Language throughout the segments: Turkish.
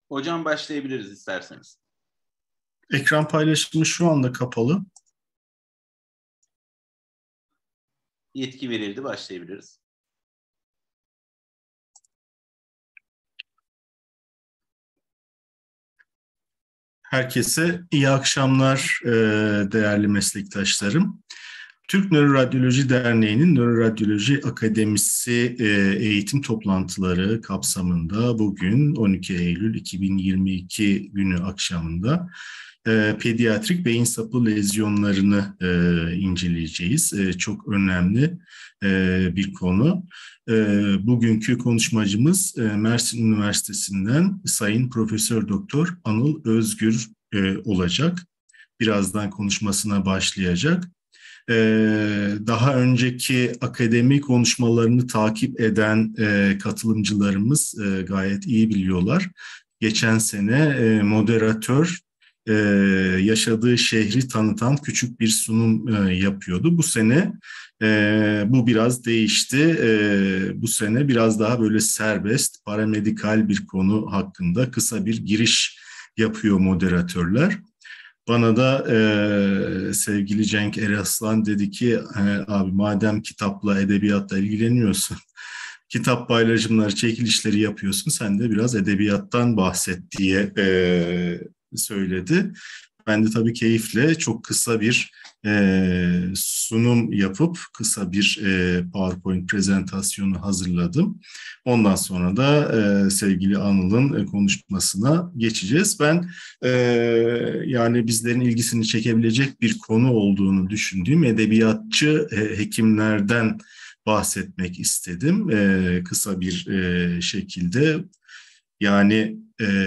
Hocam başlayabiliriz isterseniz. Ekran paylaşımı şu anda kapalı. Yetki verildi, başlayabiliriz. Herkese iyi akşamlar değerli meslektaşlarım. Türk Nöroradyoloji Derneği'nin Nöroradyoloji Akademisi eğitim toplantıları kapsamında bugün 12 Eylül 2022 günü akşamında pediatrik beyin sapı lezyonlarını inceleyeceğiz. Çok önemli bir konu. Bugünkü konuşmacımız Mersin Üniversitesi'nden Sayın Profesör Doktor Anıl Özgür olacak. Birazdan konuşmasına başlayacak. Daha önceki akademi konuşmalarını takip eden katılımcılarımız gayet iyi biliyorlar. Geçen sene moderatör yaşadığı şehri tanıtan küçük bir sunum yapıyordu. Bu sene bu biraz değişti. Bu sene biraz daha böyle serbest, paramedikal bir konu hakkında kısa bir giriş yapıyor moderatörler. Bana da sevgili Cenk Eraslan dedi ki abi madem kitapla, edebiyatla ilgileniyorsun, kitap paylaşımları, çekilişleri yapıyorsun, sen de biraz edebiyattan bahset diye söyledi. Ben de tabii keyifle çok kısa bir sunum yapıp kısa bir PowerPoint prezentasyonu hazırladım. Ondan sonra da sevgili Anıl'ın konuşmasına geçeceğiz. Ben yani bizlerin ilgisini çekebilecek bir konu olduğunu düşündüğüm edebiyatçı hekimlerden bahsetmek istedim kısa bir şekilde. Yani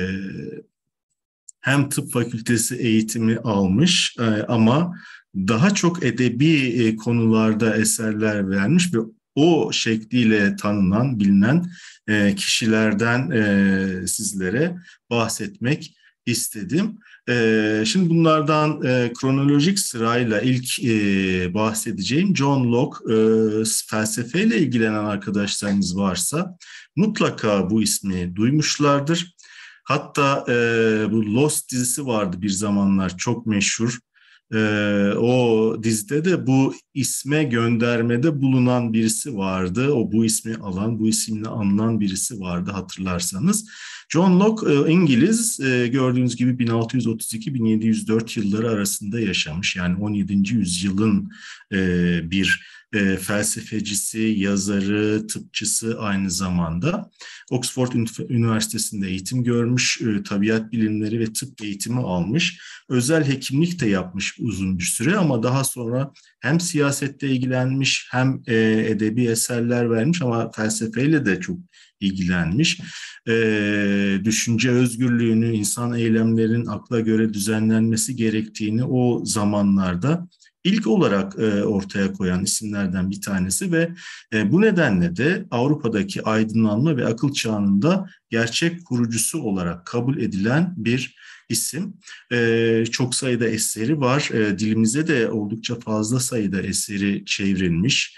hem tıp fakültesi eğitimi almış ama daha çok edebi konularda eserler vermiş ve o şekliyle tanınan, bilinen kişilerden sizlere bahsetmek istedim. Şimdi bunlardan kronolojik sırayla ilk bahsedeceğim John Locke. Felsefeyle ilgilenen arkadaşlarınız varsa mutlaka bu ismi duymuşlardır. Hatta bu Lost dizisi vardı bir zamanlar, çok meşhur. O dizide de bu isme göndermede bulunan birisi vardı. Bu ismi alan, bu isimle anılan birisi vardı hatırlarsanız. John Locke İngiliz, gördüğünüz gibi 1632-1704 yılları arasında yaşamış. Yani 17. yüzyılın bir felsefecisi, yazarı, tıpçısı aynı zamanda. Oxford Üniversitesi'nde eğitim görmüş, tabiat bilimleri ve tıp eğitimi almış. Özel hekimlik de yapmış uzun bir süre ama daha sonra hem siyasette ilgilenmiş hem edebi eserler vermiş ama felsefeyle de çok ilgilenmiş. Düşünce özgürlüğünü, insan eylemlerinin akla göre düzenlenmesi gerektiğini o zamanlarda İlk olarak ortaya koyan isimlerden bir tanesi ve bu nedenle de Avrupa'daki aydınlanma ve akıl çağının gerçek kurucusu olarak kabul edilen bir isim. Çok sayıda eseri var. Dilimize de oldukça fazla sayıda eseri çevrilmiş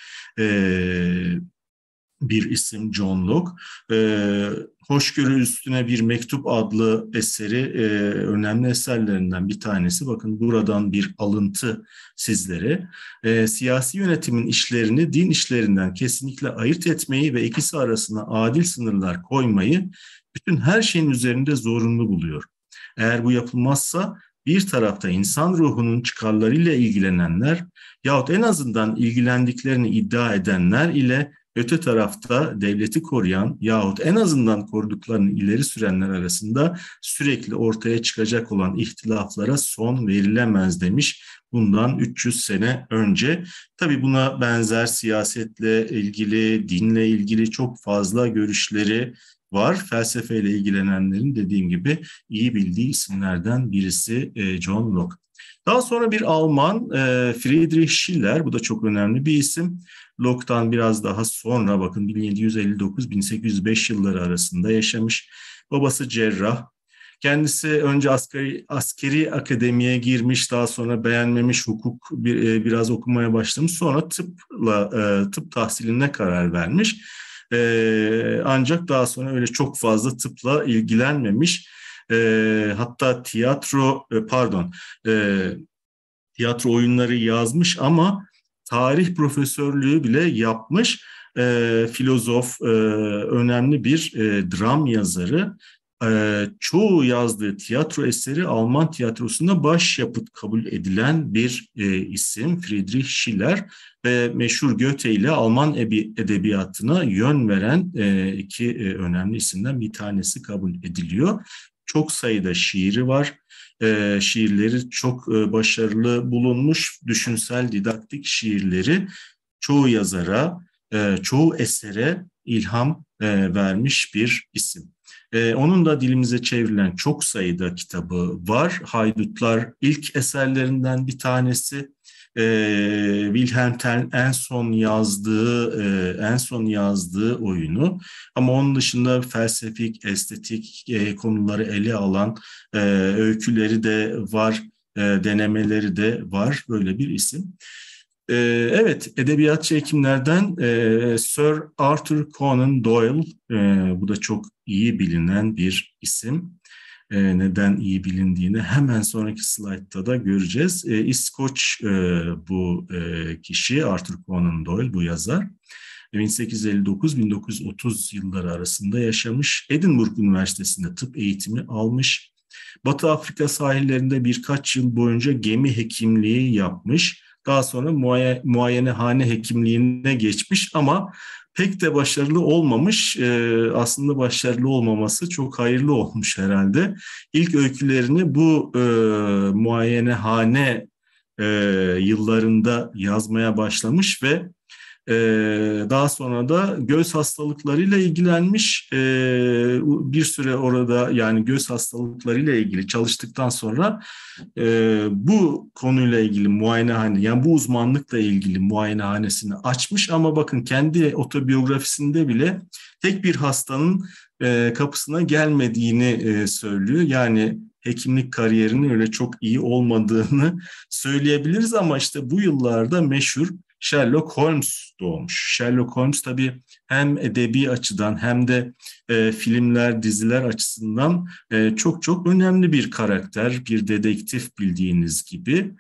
bir isim John Locke. Hoşgörü Üstüne Bir Mektup adlı eseri önemli eserlerinden bir tanesi. Bakın buradan bir alıntı sizlere. Siyasi yönetimin işlerini din işlerinden kesinlikle ayırt etmeyi ve ikisi arasına adil sınırlar koymayı bütün her şeyin üzerinde zorunlu buluyor. Eğer bu yapılmazsa bir tarafta insan ruhunun çıkarlarıyla ilgilenenler yahut en azından ilgilendiklerini iddia edenler ile öte tarafta devleti koruyan yahut en azından koruduklarını ileri sürenler arasında sürekli ortaya çıkacak olan ihtilaflara son verilemez demiş bundan 300 sene önce. Tabii buna benzer siyasetle ilgili, dinle ilgili çok fazla görüşleri var. Felsefeyle ilgilenenlerin dediğim gibi iyi bildiği isimlerden birisi John Locke. Daha sonra bir Alman Friedrich Schiller, bu da çok önemli bir isim. Locke'tan biraz daha sonra bakın 1759-1805 yılları arasında yaşamış. Babası cerrah. Kendisi önce askeri akademiye girmiş, daha sonra beğenmemiş, hukuk biraz okumaya başlamış. Sonra tıp tahsiline karar vermiş. Ancak daha sonra öyle çok fazla tıpla ilgilenmemiş. Hatta tiyatro oyunları yazmış ama tarih profesörlüğü bile yapmış. Filozof, önemli bir dram yazarı. Çoğu yazdığı tiyatro eseri Alman tiyatrosunda başyapıt kabul edilen bir isim Friedrich Schiller ve meşhur Goethe ile Alman edebiyatına yön veren iki önemli isimden bir tanesi kabul ediliyor. Çok sayıda şiiri var. Şiirleri çok başarılı bulunmuş, düşünsel didaktik şiirleri çoğu yazara, çoğu esere ilham vermiş bir isim. Onun da dilimize çevrilen çok sayıda kitabı var. Haydutlar ilk eserlerinden bir tanesi. Wilhelm Tell en son yazdığı oyunu. Ama onun dışında felsefik, estetik konuları ele alan öyküleri de var, denemeleri de var. Böyle bir isim. Evet, edebiyatçı hekimlerden Sir Arthur Conan Doyle, bu da çok iyi bilinen bir isim. Neden iyi bilindiğini hemen sonraki slaytta da göreceğiz. İskoç bu kişi, Arthur Conan Doyle, bu yazar. 1859-1930 yılları arasında yaşamış. Edinburgh Üniversitesi'nde tıp eğitimi almış. Batı Afrika sahillerinde birkaç yıl boyunca gemi hekimliği yapmış. Daha sonra muayenehane hekimliğine geçmiş ama pek de başarılı olmamış. Aslında başarılı olmaması çok hayırlı olmuş herhalde. İlk öykülerini bu muayenehane yıllarında yazmaya başlamış ve daha sonra da göz hastalıklarıyla ilgilenmiş. Bir süre orada, yani göz hastalıklarıyla ilgili çalıştıktan sonra bu konuyla ilgili muayenehane, yani bu uzmanlıkla ilgili muayenehanesini açmış ama bakın kendi otobiyografisinde bile tek bir hastanın kapısına gelmediğini söylüyor. Yani hekimlik kariyerinin öyle çok iyi olmadığını söyleyebiliriz ama işte bu yıllarda meşhur Sherlock Holmes doğmuş. Sherlock Holmes tabii hem edebi açıdan hem de filmler, diziler açısından çok çok önemli bir karakter, bir dedektif bildiğiniz gibi.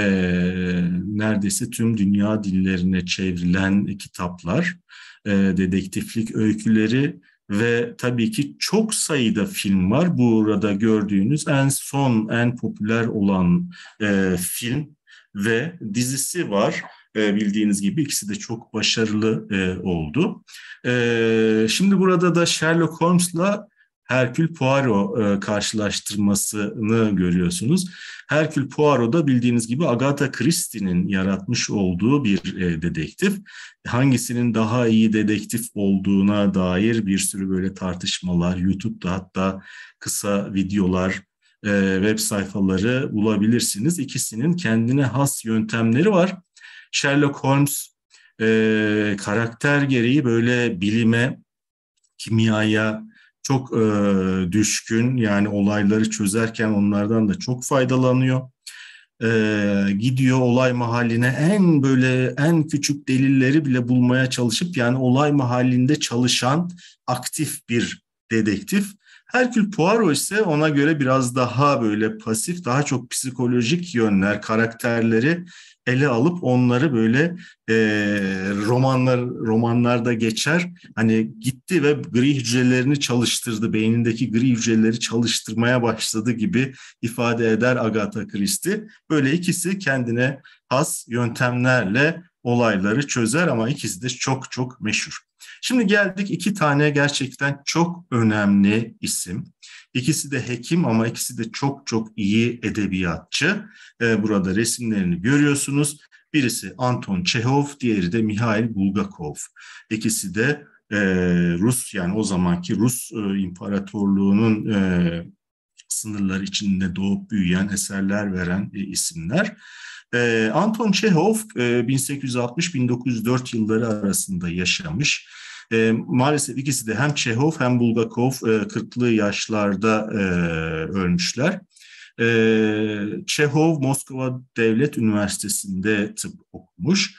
Neredeyse tüm dünya dillerine çevrilen kitaplar, dedektiflik öyküleri ve tabii ki çok sayıda film var. Burada gördüğünüz en popüler olan film ve dizisi var. Bildiğiniz gibi ikisi de çok başarılı oldu. Şimdi burada da Sherlock Holmes'la Hercule Poirot karşılaştırmasını görüyorsunuz. Hercule Poirot da bildiğiniz gibi Agatha Christie'nin yaratmış olduğu bir dedektif. Hangisinin daha iyi dedektif olduğuna dair bir sürü böyle tartışmalar, YouTube'da hatta kısa videolar, web sayfaları bulabilirsiniz. İkisinin kendine has yöntemleri var. Sherlock Holmes karakter gereği böyle bilime, kimyaya çok düşkün. Yani olayları çözerken onlardan da çok faydalanıyor. Gidiyor olay mahalline en küçük delilleri bile bulmaya çalışıp, yani olay mahallinde çalışan aktif bir dedektif. Hercule Poirot ise ona göre biraz daha böyle pasif, daha çok psikolojik yönler, karakterleri ele alıp onları böyle romanlarda geçer. Hani gitti ve gri hücrelerini çalıştırdı, beynindeki gri hücreleri çalıştırmaya başladı gibi ifade eder Agatha Christie. Böyle ikisi kendine has yöntemlerle olayları çözer ama ikisi de çok çok meşhur. Şimdi geldik iki tane gerçekten çok önemli isim. İkisi de hekim ama ikisi de çok çok iyi edebiyatçı. Burada resimlerini görüyorsunuz. Birisi Anton Çehov, diğeri de Mihail Bulgakov. İkisi de Rus, yani o zamanki Rus İmparatorluğu'nun sınırları içinde doğup büyüyen, eserler veren isimler. Anton Çehov 1860-1904 yılları arasında yaşamış. Maalesef ikisi de hem Çehov hem Bulgakov 40'lı yaşlarda ölmüşler. Çehov Moskova Devlet Üniversitesi'nde tıp okumuş.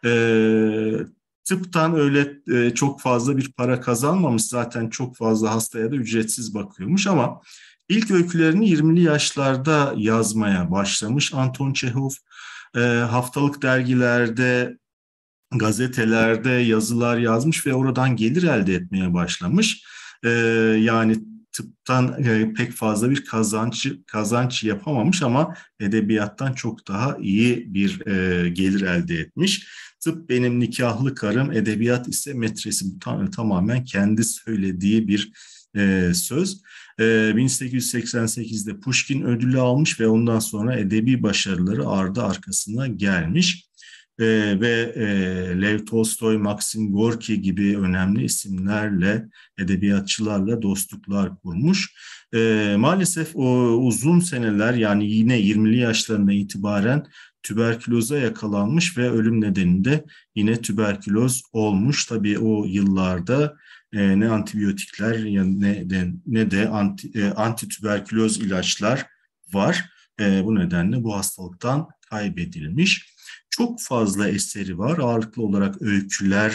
Tıptan öyle çok fazla bir para kazanmamış, zaten çok fazla hastaya da ücretsiz bakıyormuş ama İlk öykülerini 20'li yaşlarda yazmaya başlamış Anton Çehov. Haftalık dergilerde, gazetelerde yazılar yazmış ve oradan gelir elde etmeye başlamış. Yani tıptan pek fazla bir kazanç yapamamış ama edebiyattan çok daha iyi bir gelir elde etmiş. Tıp benim nikahlı karım, edebiyat ise metresim. Tamamen kendi söylediği bir söz. 1888'de Pushkin ödülü almış ve ondan sonra edebi başarıları ardı arkasına gelmiş. Ve Lev Tolstoy, Maxim Gorki gibi önemli isimlerle, edebiyatçılarla dostluklar kurmuş. Maalesef o uzun seneler, yani yine 20'li yaşlarına itibaren tüberküloza yakalanmış ve ölüm nedeni de yine tüberküloz olmuş. Tabii o yıllarda ne antibiyotikler ne de anti tüberküloz ilaçlar var. Bu nedenle bu hastalıktan kaybedilmiş. Çok fazla eseri var. Ağırlıklı olarak öyküler,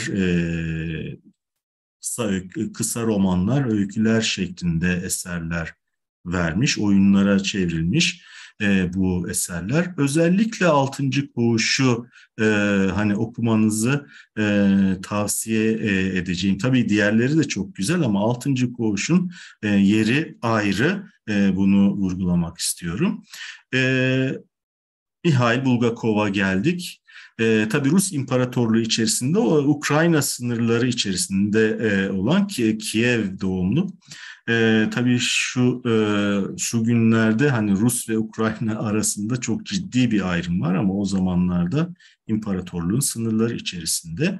kısa romanlar, öyküler şeklinde eserler vermiş. Oyunlara çevrilmiş bu eserler. Özellikle Altıncı Koğuş'u hani okumanızı tavsiye edeceğim. Tabii diğerleri de çok güzel ama Altıncı Koğuş'un yeri ayrı. Bunu vurgulamak istiyorum. Mihail Bulgakov'a geldik. Tabii Rus İmparatorluğu içerisinde, o Ukrayna sınırları içerisinde olan Kiev doğumlu. Tabii şu günlerde hani Rus ve Ukrayna arasında çok ciddi bir ayrım var ama o zamanlarda imparatorluğun sınırları içerisinde.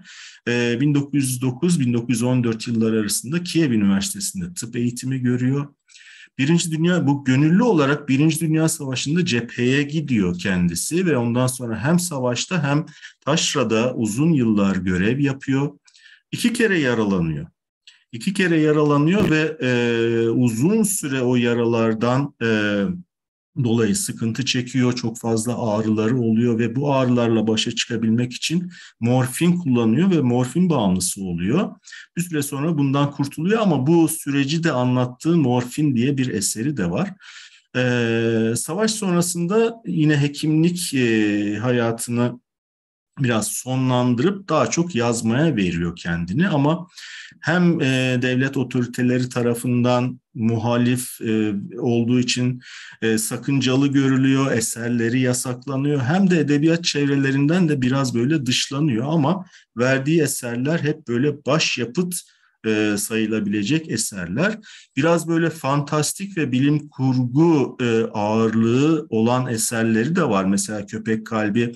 1909-1914 yılları arasında Kiev Üniversitesi'nde tıp eğitimi görüyor. Bu gönüllü olarak Birinci Dünya Savaşı'nda cepheye gidiyor kendisi ve ondan sonra hem savaşta hem taşrada uzun yıllar görev yapıyor. 2 kere yaralanıyor. 2 kere yaralanıyor ve uzun süre o yaralardan dolayı sıkıntı çekiyor, çok fazla ağrıları oluyor ve bu ağrılarla başa çıkabilmek için morfin kullanıyor ve morfin bağımlısı oluyor. Bir süre sonra bundan kurtuluyor ama bu süreci de anlattığı Morfin diye bir eseri de var. Savaş sonrasında yine hekimlik hayatını biraz sonlandırıp daha çok yazmaya veriyor kendini ama hem devlet otoriteleri tarafından muhalif olduğu için sakıncalı görülüyor, eserleri yasaklanıyor, hem de edebiyat çevrelerinden de biraz böyle dışlanıyor ama verdiği eserler hep böyle başyapıt sayılabilecek eserler. Biraz böyle fantastik ve bilim kurgu ağırlığı olan eserleri de var. Mesela Köpek Kalbi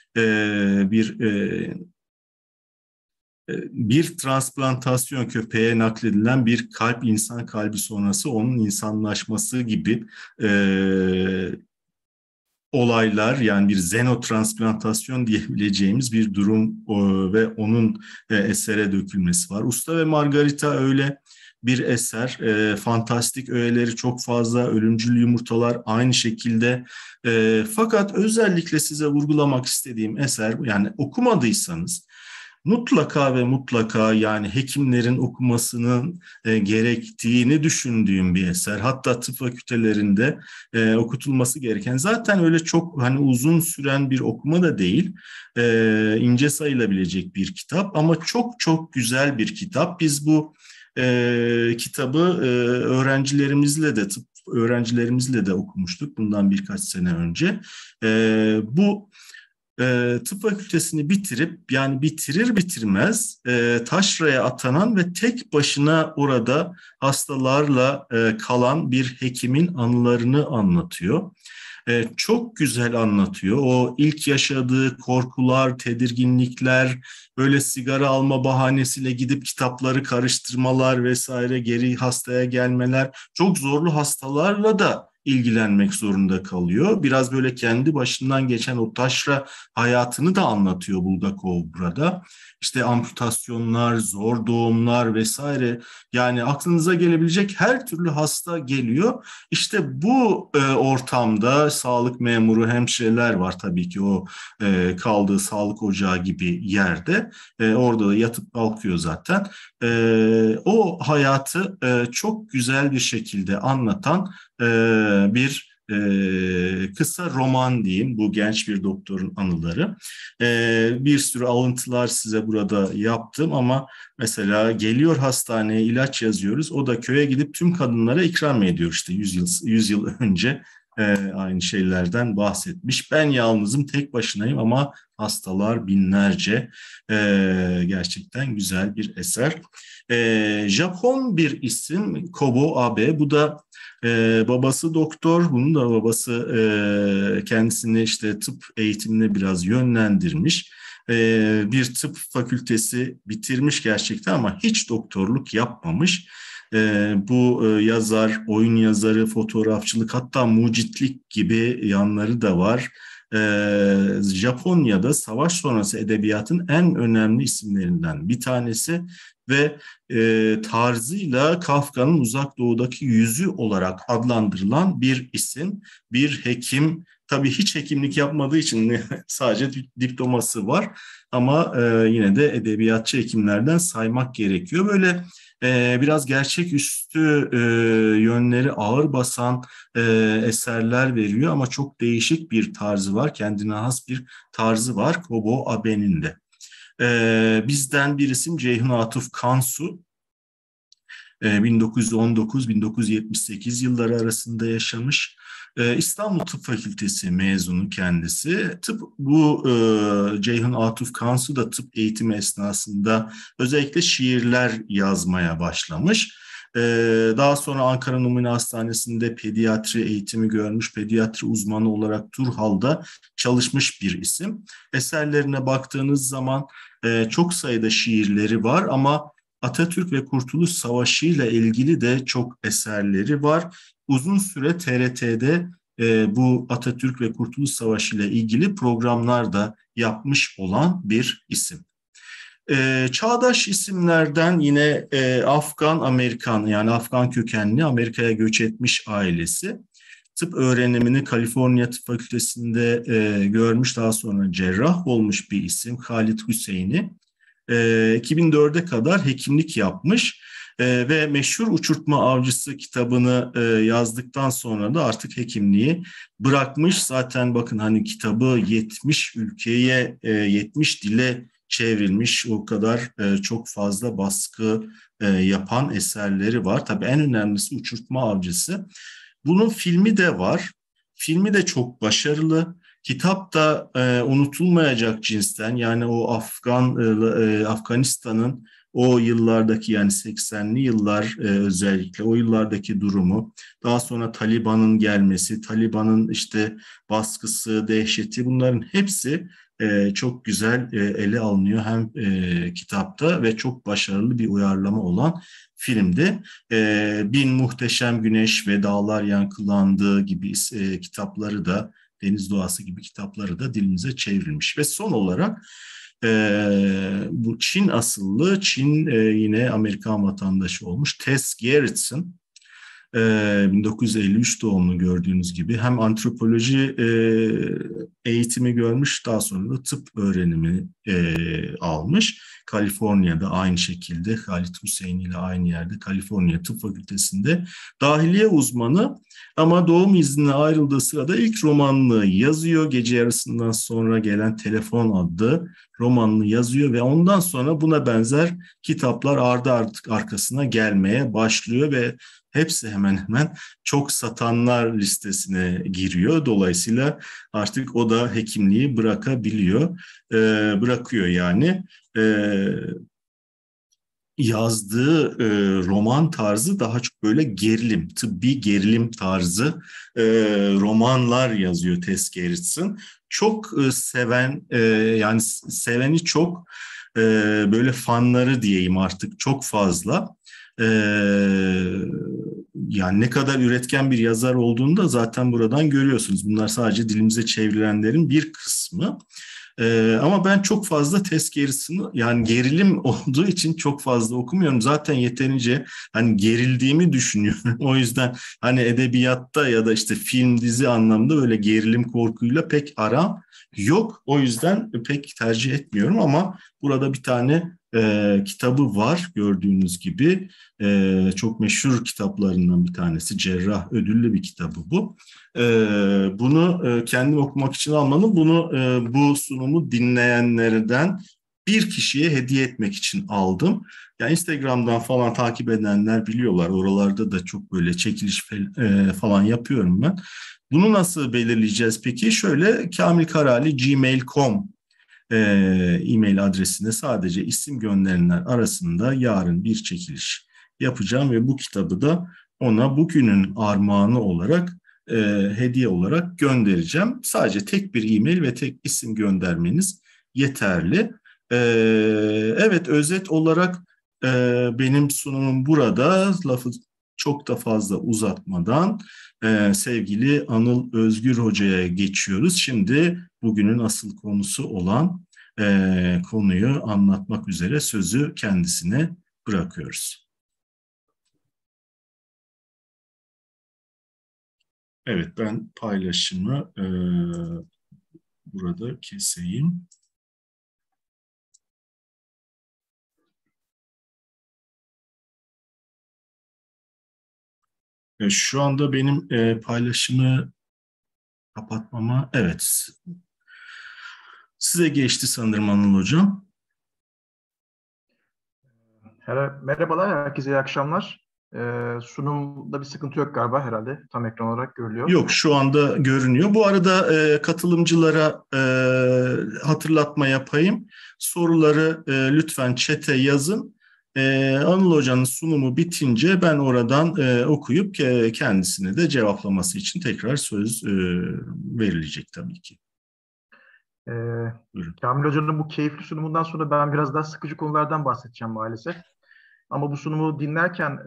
bir transplantasyon, köpeğe nakledilen bir kalp, insan kalbi sonrası onun insanlaşması gibi olaylar, yani bir xenotransplantasyon diyebileceğimiz bir durum ve onun esere dökülmesi var. Usta ve Margarita öyle bir eser. Fantastik öğeleri çok fazla, ölümcül yumurtalar aynı şekilde. Fakat özellikle size vurgulamak istediğim eser, yani okumadıysanız mutlaka ve mutlaka, yani hekimlerin okumasının gerektiğini düşündüğüm bir eser. Hatta tıp fakültelerinde okutulması gereken, zaten öyle çok hani uzun süren bir okuma da değil, ince sayılabilecek bir kitap ama çok çok güzel bir kitap. Biz bu kitabı tıp öğrencilerimizle de okumuştuk bundan birkaç sene önce. Bu tıp fakültesini bitirip, yani bitirir bitirmez taşraya atanan ve tek başına orada hastalarla kalan bir hekimin anılarını anlatıyor. Çok güzel anlatıyor. O ilk yaşadığı korkular, tedirginlikler, böyle sigara alma bahanesiyle gidip kitapları karıştırmalar vesaire, geri hastaya gelmeler, çok zorlu hastalarla da ilgilenmek zorunda kalıyor. Biraz böyle kendi başından geçen o taşra hayatını da anlatıyor Bulgakov burada. İşte amputasyonlar, zor doğumlar vesaire, yani aklınıza gelebilecek her türlü hasta geliyor. İşte bu ortamda sağlık memuru, hemşireler var tabii ki, o kaldığı sağlık ocağı gibi yerde. Orada da yatıp kalkıyor zaten. O hayatı çok güzel bir şekilde anlatan bir kısa roman diyeyim, bu genç bir doktorun anıları. Bir sürü alıntılar size burada yaptım ama mesela geliyor hastaneye, ilaç yazıyoruz. O da köye gidip tüm kadınlara ikram ediyor, işte 100 yıl önce aynı şeylerden bahsetmiş. Ben yalnızım, tek başınayım ama hastalar binlerce. Gerçekten güzel bir eser. Japon bir isim, Kobo Abe. Bu da babası doktor. Bunun da babası kendisini işte tıp eğitimine biraz yönlendirmiş. Bir tıp fakültesi bitirmiş gerçekten ama hiç doktorluk yapmamış. Bu yazar, oyun yazarı, fotoğrafçılık, hatta mucitlik gibi yanları da var. Japonya'da savaş sonrası edebiyatın en önemli isimlerinden bir tanesi ve tarzıyla Kafka'nın Uzak Doğu'daki yüzü olarak adlandırılan bir isim, bir hekim. Tabii hiç hekimlik yapmadığı için sadece diploması var ama yine de edebiyatçı hekimlerden saymak gerekiyor. Böyle biraz gerçeküstü yönleri ağır basan eserler veriyor ama çok değişik bir tarzı var, kendine has bir tarzı var Kobo Abe'nin de. Bizden bir isim Ceyhun Atıf Kansu. 1919-1978 yılları arasında yaşamış. İstanbul Tıp Fakültesi mezunu kendisi. Ceyhun Atıf Kansu da tıp eğitimi esnasında özellikle şiirler yazmaya başlamış. Daha sonra Ankara Numune Hastanesi'nde pediatri eğitimi görmüş, pediatri uzmanı olarak Turhal'da çalışmış bir isim. Eserlerine baktığınız zaman çok sayıda şiirleri var ama Atatürk ve Kurtuluş Savaşı ile ilgili de çok eserleri var. Uzun süre TRT'de bu Atatürk ve Kurtuluş Savaşı ile ilgili programlar da yapmış olan bir isim. Çağdaş isimlerden yine Afgan Amerikan, yani Afgan kökenli, Amerika'ya göç etmiş ailesi. Tıp öğrenimini Kaliforniya Tıp Fakültesi'nde görmüş, daha sonra cerrah olmuş bir isim Halit Hüseyin'i. 2004'e kadar hekimlik yapmış ve meşhur Uçurtma Avcısı kitabını yazdıktan sonra da artık hekimliği bırakmış. Zaten bakın hani kitabı 70 ülkeye, 70 dile çevrilmiş, o kadar çok fazla baskı yapan eserleri var. Tabii en önemlisi Uçurtma Avcısı. Bunun filmi de var. Filmi de çok başarılı. Kitap da unutulmayacak cinsten, yani o Afganistan'ın o yıllardaki, yani 80'li yıllar özellikle o yıllardaki durumu, daha sonra Taliban'ın gelmesi, Taliban'ın işte baskısı, dehşeti, bunların hepsi çok güzel ele alınıyor hem kitapta ve çok başarılı bir uyarlama olan filmde. Bin Muhteşem Güneş ve Dağlar Yankılandı gibi kitapları da, Deniz Doğası gibi kitapları da dilimize çevrilmiş. Ve son olarak bu Çin asıllı, yine Amerikan vatandaşı olmuş Tess Gerritsen, 1953 doğumlu gördüğünüz gibi, hem antropoloji eğitimi görmüş, daha sonra da tıp öğrenimi almış. Kaliforniya'da aynı şekilde Halit Hüseyin ile aynı yerde Kaliforniya Tıp Fakültesi'nde dahiliye uzmanı, ama doğum iznine ayrıldığı sırada ilk romanını yazıyor. Gece Yarısından Sonra Gelen Telefon adlı romanını yazıyor ve ondan sonra buna benzer kitaplar ardı arkasına gelmeye başlıyor ve hepsi hemen hemen çok satanlar listesine giriyor. Dolayısıyla artık o da hekimliği bırakabiliyor, bırakıyor yani. Yazdığı roman tarzı daha çok böyle gerilim, tıbbi gerilim tarzı romanlar yazıyor Tess Gerritsen. Çok yani seveni çok, böyle fanları diyeyim artık çok fazla. E, Yani ne kadar üretken bir yazar olduğunu da zaten buradan görüyorsunuz. Bunlar sadece dilimize çevrilenlerin bir kısmı. Ama ben çok fazla Tess Gerritsen'i, yani gerilim olduğu için çok fazla okumuyorum. Zaten yeterince hani gerildiğimi düşünüyorum. O yüzden hani edebiyatta ya da işte film, dizi anlamda öyle gerilim korkuyla pek aram yok. O yüzden pek tercih etmiyorum ama burada bir tane kitabı var gördüğünüz gibi. Çok meşhur kitaplarından bir tanesi. Cerrah ödüllü bir kitabı bu. Bunu kendim okumak için almadım. Bunu bu sunumu dinleyenlerden bir kişiye hediye etmek için aldım. Yani Instagram'dan falan takip edenler biliyorlar. Oralarda da çok böyle çekiliş falan yapıyorum ben. Bunu nasıl belirleyeceğiz peki? Şöyle kamilkarali@gmail.com e-mail adresine sadece isim gönderenler arasında yarın bir çekiliş yapacağım ve bu kitabı da ona bugünün armağanı olarak hediye olarak göndereceğim. Sadece tek bir e-mail ve tek isim göndermeniz yeterli. E, evet, özet olarak benim sunumum burada. Lafı çok da fazla uzatmadan sevgili Anıl Özgür Hoca'ya geçiyoruz. Şimdi bugünün asıl konusu olan konuyu anlatmak üzere sözü kendisine bırakıyoruz. Evet, ben paylaşımı burada keseyim. Şu anda benim paylaşımı kapatmama, evet, size geçti sanırım Anıl Hocam. Merhabalar, herkese iyi akşamlar. Sunumda bir sıkıntı yok galiba herhalde. Tam ekran olarak görülüyor. Yok, şu anda görünüyor. Bu arada katılımcılara hatırlatma yapayım. Soruları lütfen chat'e yazın. Anıl Hoca'nın sunumu bitince ben oradan okuyup kendisine de cevaplaması için tekrar söz verilecek tabii ki. Kamil Hoca'nın bu keyifli sunumundan sonra ben biraz daha sıkıcı konulardan bahsedeceğim maalesef. Ama bu sunumu dinlerken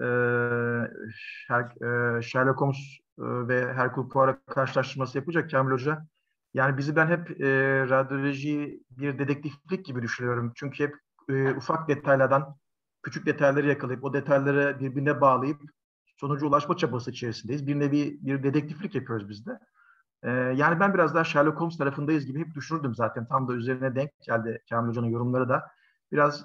Sherlock Holmes ve Hercule Poirot karşılaştırması yapacak Kamil Hoca. Yani ben hep radyolojiyi bir dedektiflik gibi düşünüyorum. Çünkü hep ufak detaylardan küçük detayları yakalayıp o detayları birbirine bağlayıp sonuca ulaşma çabası içerisindeyiz. Bir nevi bir dedektiflik yapıyoruz biz de. Yani ben biraz daha Sherlock Holmes tarafındayız gibi hep düşünürdüm zaten. Tam da üzerine denk geldi Kamil Hoca'nın yorumları da. Biraz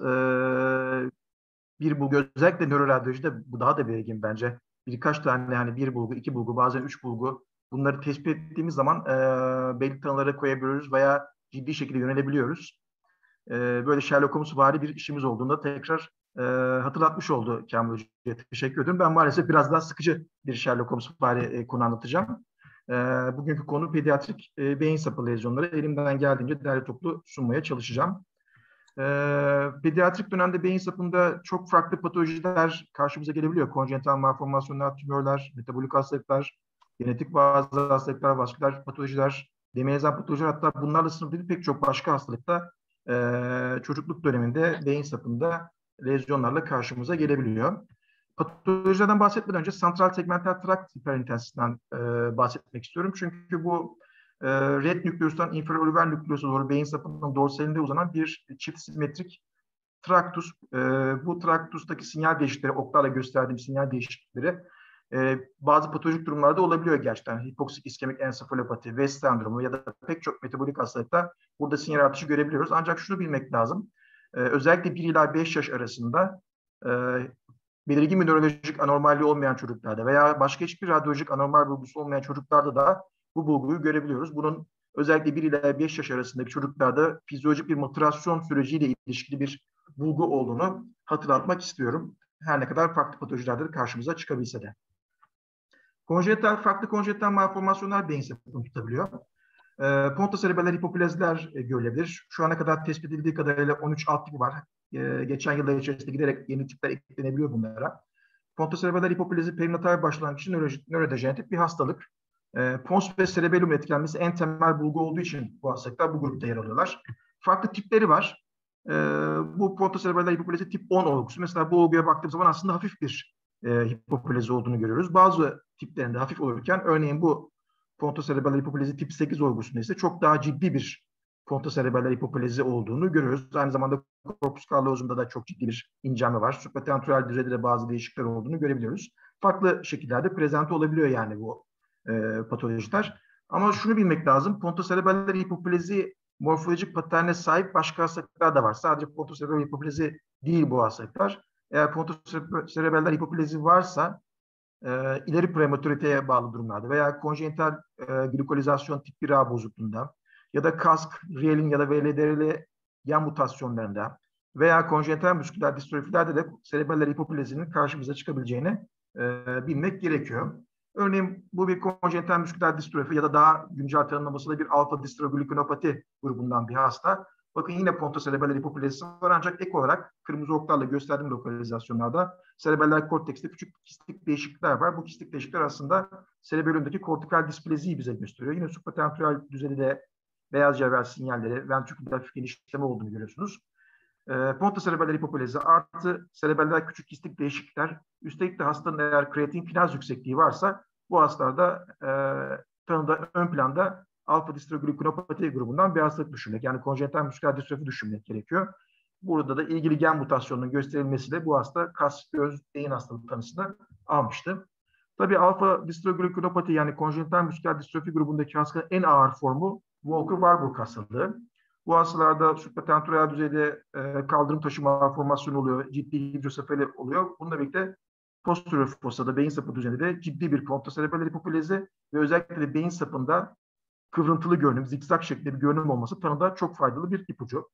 bir bulgu, özellikle nöroradyolojide bu daha da belirgin bence. Birkaç tane hani bir bulgu, iki bulgu, bazen üç bulgu bunları tespit ettiğimiz zaman belli tanılara koyabiliyoruz veya ciddi şekilde yönelebiliyoruz. Böyle Sherlock Holmes vari bir işimiz olduğunda tekrar hatırlatmış oldu Kamil Hoca'ya. Teşekkür ederim. Ben maalesef biraz daha sıkıcı bir Sherlock Holmes vari konu anlatacağım. Bugünkü konu pediatrik beyin sapı lezyonları. Elimden geldiğince derli toplu sunmaya çalışacağım. Pediatrik dönemde beyin sapında çok farklı patolojiler karşımıza gelebiliyor. Konjenital malformasyonlar, tümörler, metabolik hastalıklar, genetik bazı hastalıklar, vasküler patolojiler, demeyezan patolojiler, hatta bunlarla sınırlı değil pek çok başka hastalıkta çocukluk döneminde beyin sapında lezyonlarla karşımıza gelebiliyor. Patolojilerden bahsetmeden önce santral segmental trakt hiperintensiteden bahsetmek istiyorum. Çünkü bu red nükleustan inferior nükleus'a doğru beyin sapının dorsalinde uzanan bir çift simetrik traktus. Bu traktustaki sinyal değişiklikleri, oklarla gösterdiğim sinyal değişiklikleri bazı patolojik durumlarda olabiliyor gerçekten. Hipoksik iskemik ensefalopati, West sendromu ya da pek çok metabolik hastalıkta burada sinyal artışı görebiliyoruz. Ancak şunu bilmek lazım. Özellikle 1 ila 5 yaş arasında belirgin bir nörolojik anormalliği olmayan çocuklarda veya başka hiçbir radyolojik anormal bulgusu olmayan çocuklarda da bu bulguyu görebiliyoruz. Bunun özellikle 1 ila 5 yaş arasındaki çocuklarda fizyolojik bir matürasyon süreciyle ilişkili bir bulgu olduğunu hatırlatmak istiyorum. Her ne kadar farklı patolojilerde de karşımıza çıkabilse de. Farklı konjenital malformasyonlar beyin sapını tutabiliyor. Pontoserebral hipoplaziler görülebilir. Şu ana kadar tespit edildiği kadarıyla 13 alt tipi var. Geçen yıllar içerisinde giderek yeni tipler eklenebiliyor bunlara. Pontoserebral hipoplazi perinatal başlangıçlı nörodejeneratif bir hastalık. Pons ve cerebellum etkilenmesi en temel bulgu olduğu için bu hastalıklar bu grupta yer alıyorlar. Farklı tipleri var. Bu pontoserebral hipoplazi tip 10 olgusu. Mesela bu olguya baktığım zaman aslında hafif bir hipoplazi olduğunu görüyoruz. Bazı tiplerinde hafif olurken örneğin bu pontoserebral hipoplazi tip 8 olgusunda ise çok daha ciddi bir pontoserebral hipoplazi olduğunu görüyoruz. Aynı zamanda corpus callosum'da da çok ciddi bir incelme var. Supratemporal düzeyde de bazı değişiklikler olduğunu görebiliyoruz. Farklı şekillerde prezente olabiliyor yani bu patolojiler. Ama şunu bilmek lazım. Pontoserebral hipoplazi morfolojik paterne sahip başka hastalıklar da var. Sadece pontoserebral hipoplezi değil bu hastalıklar. Eğer pontoserebral hipoplezi varsa ileri prematüriteye bağlı durumlarda veya konjenital glikolizasyon tip 1A bozukluğunda ya da KASK, Riel'in ya da VLDRL gen mutasyonlarında veya konjenital musküler distrofilerde de serebral hipoplezinin karşımıza çıkabileceğini bilmek gerekiyor. Örneğin bu bir konjenital musküler distrofi ya da daha güncel tanımlamasıyla bir alfa distroglikonopati grubundan bir hasta. Bakın yine pontoserebral hipoplezisi var ancak ek olarak kırmızı oklarla gösterdiğim lokalizasyonlarda serebral kortekste küçük kistik değişiklikler var. Bu kistik değişiklikler aslında serebellumdaki kortikal displeziyi bize gösteriyor. Yine supratemporal düzeyde beyaz cevher sinyalleri, ventriküler genişleme olduğunu görüyorsunuz. Pontoserebral hipoplezi artı serebral küçük kistik değişiklikler. Üstelik de hastanın eğer kreatin kinaz yüksekliği varsa bu hastalarda tanıda ön planda alfa distroglikonopati grubundan bir hastalık düşünmek. Yani konjenital musküler distrofi düşünmek gerekiyor. Burada da ilgili gen mutasyonunun gösterilmesiyle bu hasta kas, göz, beyin hastalığı tanısını almıştı. Tabii alfa distroglikonopati yani konjenital musküler distrofi grubundaki hastalığın en ağır formu Walker-Warburg hastalığı. Bu hastalarda supratentorial düzeyde kaldırım taşıma formasyonu oluyor, ciddi hidrosefali oluyor. Bununla birlikte posterior fossada beyin sapı düzeyinde ciddi bir pontoserebral hipoplezi ve özellikle de beyin sapında kıvrıntılı görünüm, zikzak şeklinde bir görünüm olması tanıda çok faydalı bir ipucu.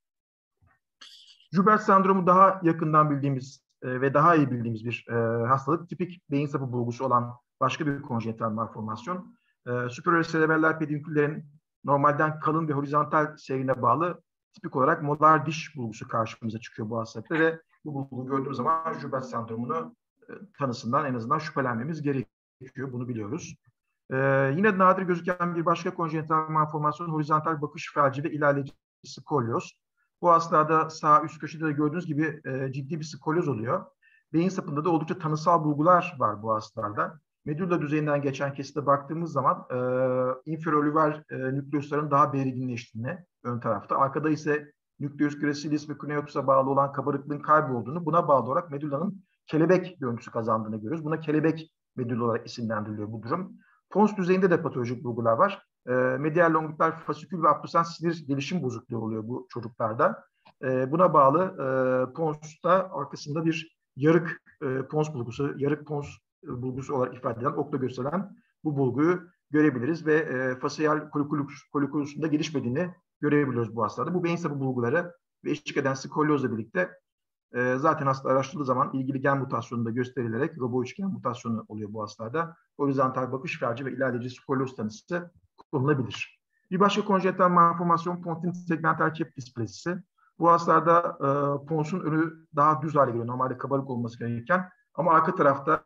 Joubert sendromu daha yakından bildiğimiz ve daha iyi bildiğimiz bir hastalık. Tipik beyin sapı bulgusu olan başka bir konjenital malformasyon. Superior serebeller pedünküllerin normalden kalın ve horizontal seyrine bağlı tipik olarak molar diş bulgusu karşımıza çıkıyor bu hastalıkta ve bu bulguyu gördüğümüz zaman Joubert sendromunu tanısından en azından şüphelenmemiz gerekiyor. Bunu biliyoruz. Yine nadir gözüken bir başka konjenital malformasyon horizontal bakış felci ve ilerleyici skolyoz. Bu hastalarda sağ üst köşede de gördüğünüz gibi ciddi bir skolyoz oluyor. Beyin sapında da oldukça tanısal bulgular var bu hastalarda. Medulla düzeyinden geçen kesite baktığımız zaman inferior nükleusların daha belirginleştiğini ön tarafta. Arkada ise nükleus gracilis ve cuneatus'a bağlı olan kabarıklığın kaybolduğunu, buna bağlı olarak medullanın kelebek görüntüsü kazandığını görüyoruz. Buna kelebek medulla olarak isimlendiriliyor bu durum. Pons düzeyinde de patolojik bulgular var. Medial longitudinal fasikül ve abdüsens sinir gelişim bozukluğu oluyor bu çocuklarda. Buna bağlı ponsta arkasında bir yarık pons bulgusu, yarık pons bulgusu olarak ifade edilen, okla gösterilen bu bulguyu görebiliriz ve facial kolikulusunda gelişmediğini görebiliyoruz bu hastalarda. Bu beyin sapı bulguları ve eşlik eden skolyozla birlikte zaten hasta araştırıldığı zaman ilgili gen mutasyonu da gösterilerek ROBO3 gen mutasyonu oluyor bu hastalarda. Horizontal bakış felci ve ilerleyici skolyoz tanısı kullanılabilir. Bir başka konjenital malformasyon pontin segmental kep displezisi. Bu hastalarda ponsun önü daha düz hale geliyor. Normalde kabarık olması gerekirken ama arka tarafta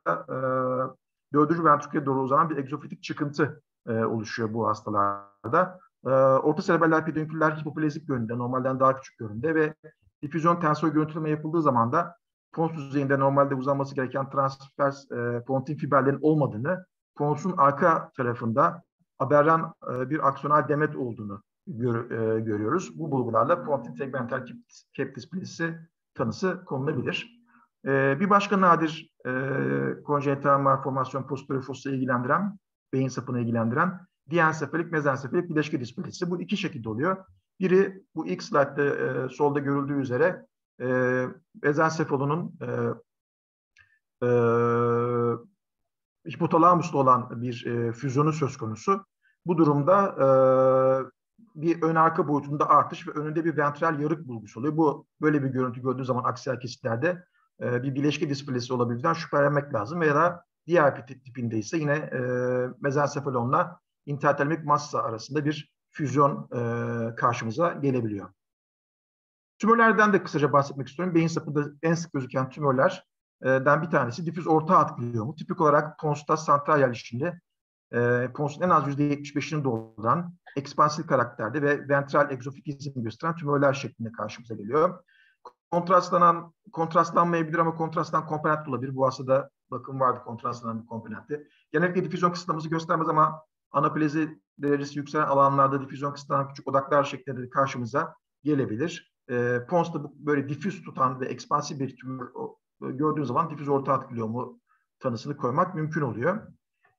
dördüncü ventriküle doğru uzanan bir egzofitik çıkıntı oluşuyor bu hastalarda. Orta serebeller pedünküller hipoplezik görünümde, normalden daha küçük görünümde ve difüzyon tensor görüntüleme yapıldığı zaman da pons düzeyinde normalde uzanması gereken transvers pontin fiberlerin olmadığını, ponsun arka tarafında aberran bir aksonal demet olduğunu görüyoruz. Bu bulgularla pontin segmental kep displezisi tanısı konulabilir. Bir başka nadir konjenital malformasyon posterior fossa'yı ilgilendiren, beyin sapını ilgilendiren diensefalik, mezensefalik bileşke displezisi. Bu iki şekilde oluyor. Biri bu ilk slaytta solda görüldüğü üzere mezensefalonun hipotalamusla olan bir füzyonu söz konusu. Bu durumda bir ön arka boyutunda artış ve önünde bir ventral yarık bulgusu oluyor. Bu böyle bir görüntü gördüğü zaman aksiyel kesitlerde bir bileşke displezisi olabildiğinden şüphelenmek lazım. Veya da diğer tipinde ise yine mezensefalonla intertalimik massa arasında bir füzyon karşımıza gelebiliyor. Tümörlerden de kısaca bahsetmek istiyorum. Beyin sapında en sık gözüken tümörlerden bir tanesi difüz orta hat gliyomu. Tipik olarak ponsta santral yerleşimde ponsun en az %75'ini dolduran ekspansif karakterde ve ventral egzofitizm gösteren tümörler şeklinde karşımıza geliyor. Kontrastlanmayabilir ama kontrastlanan komponent olabilir. Bu hastada bakım vardı kontrastlanan bir komponenti. Genellikle difüzyon kısıtlaması göstermez ama anaplezi derecesi yükselen alanlarda difüzyon kısıtlanan küçük odaklar şeklinde de karşımıza gelebilir. Pons'ta böyle difüz tutan ve ekspansif bir tümör gördüğünüz zaman difüz orta hat gliyomu tanısını koymak mümkün oluyor.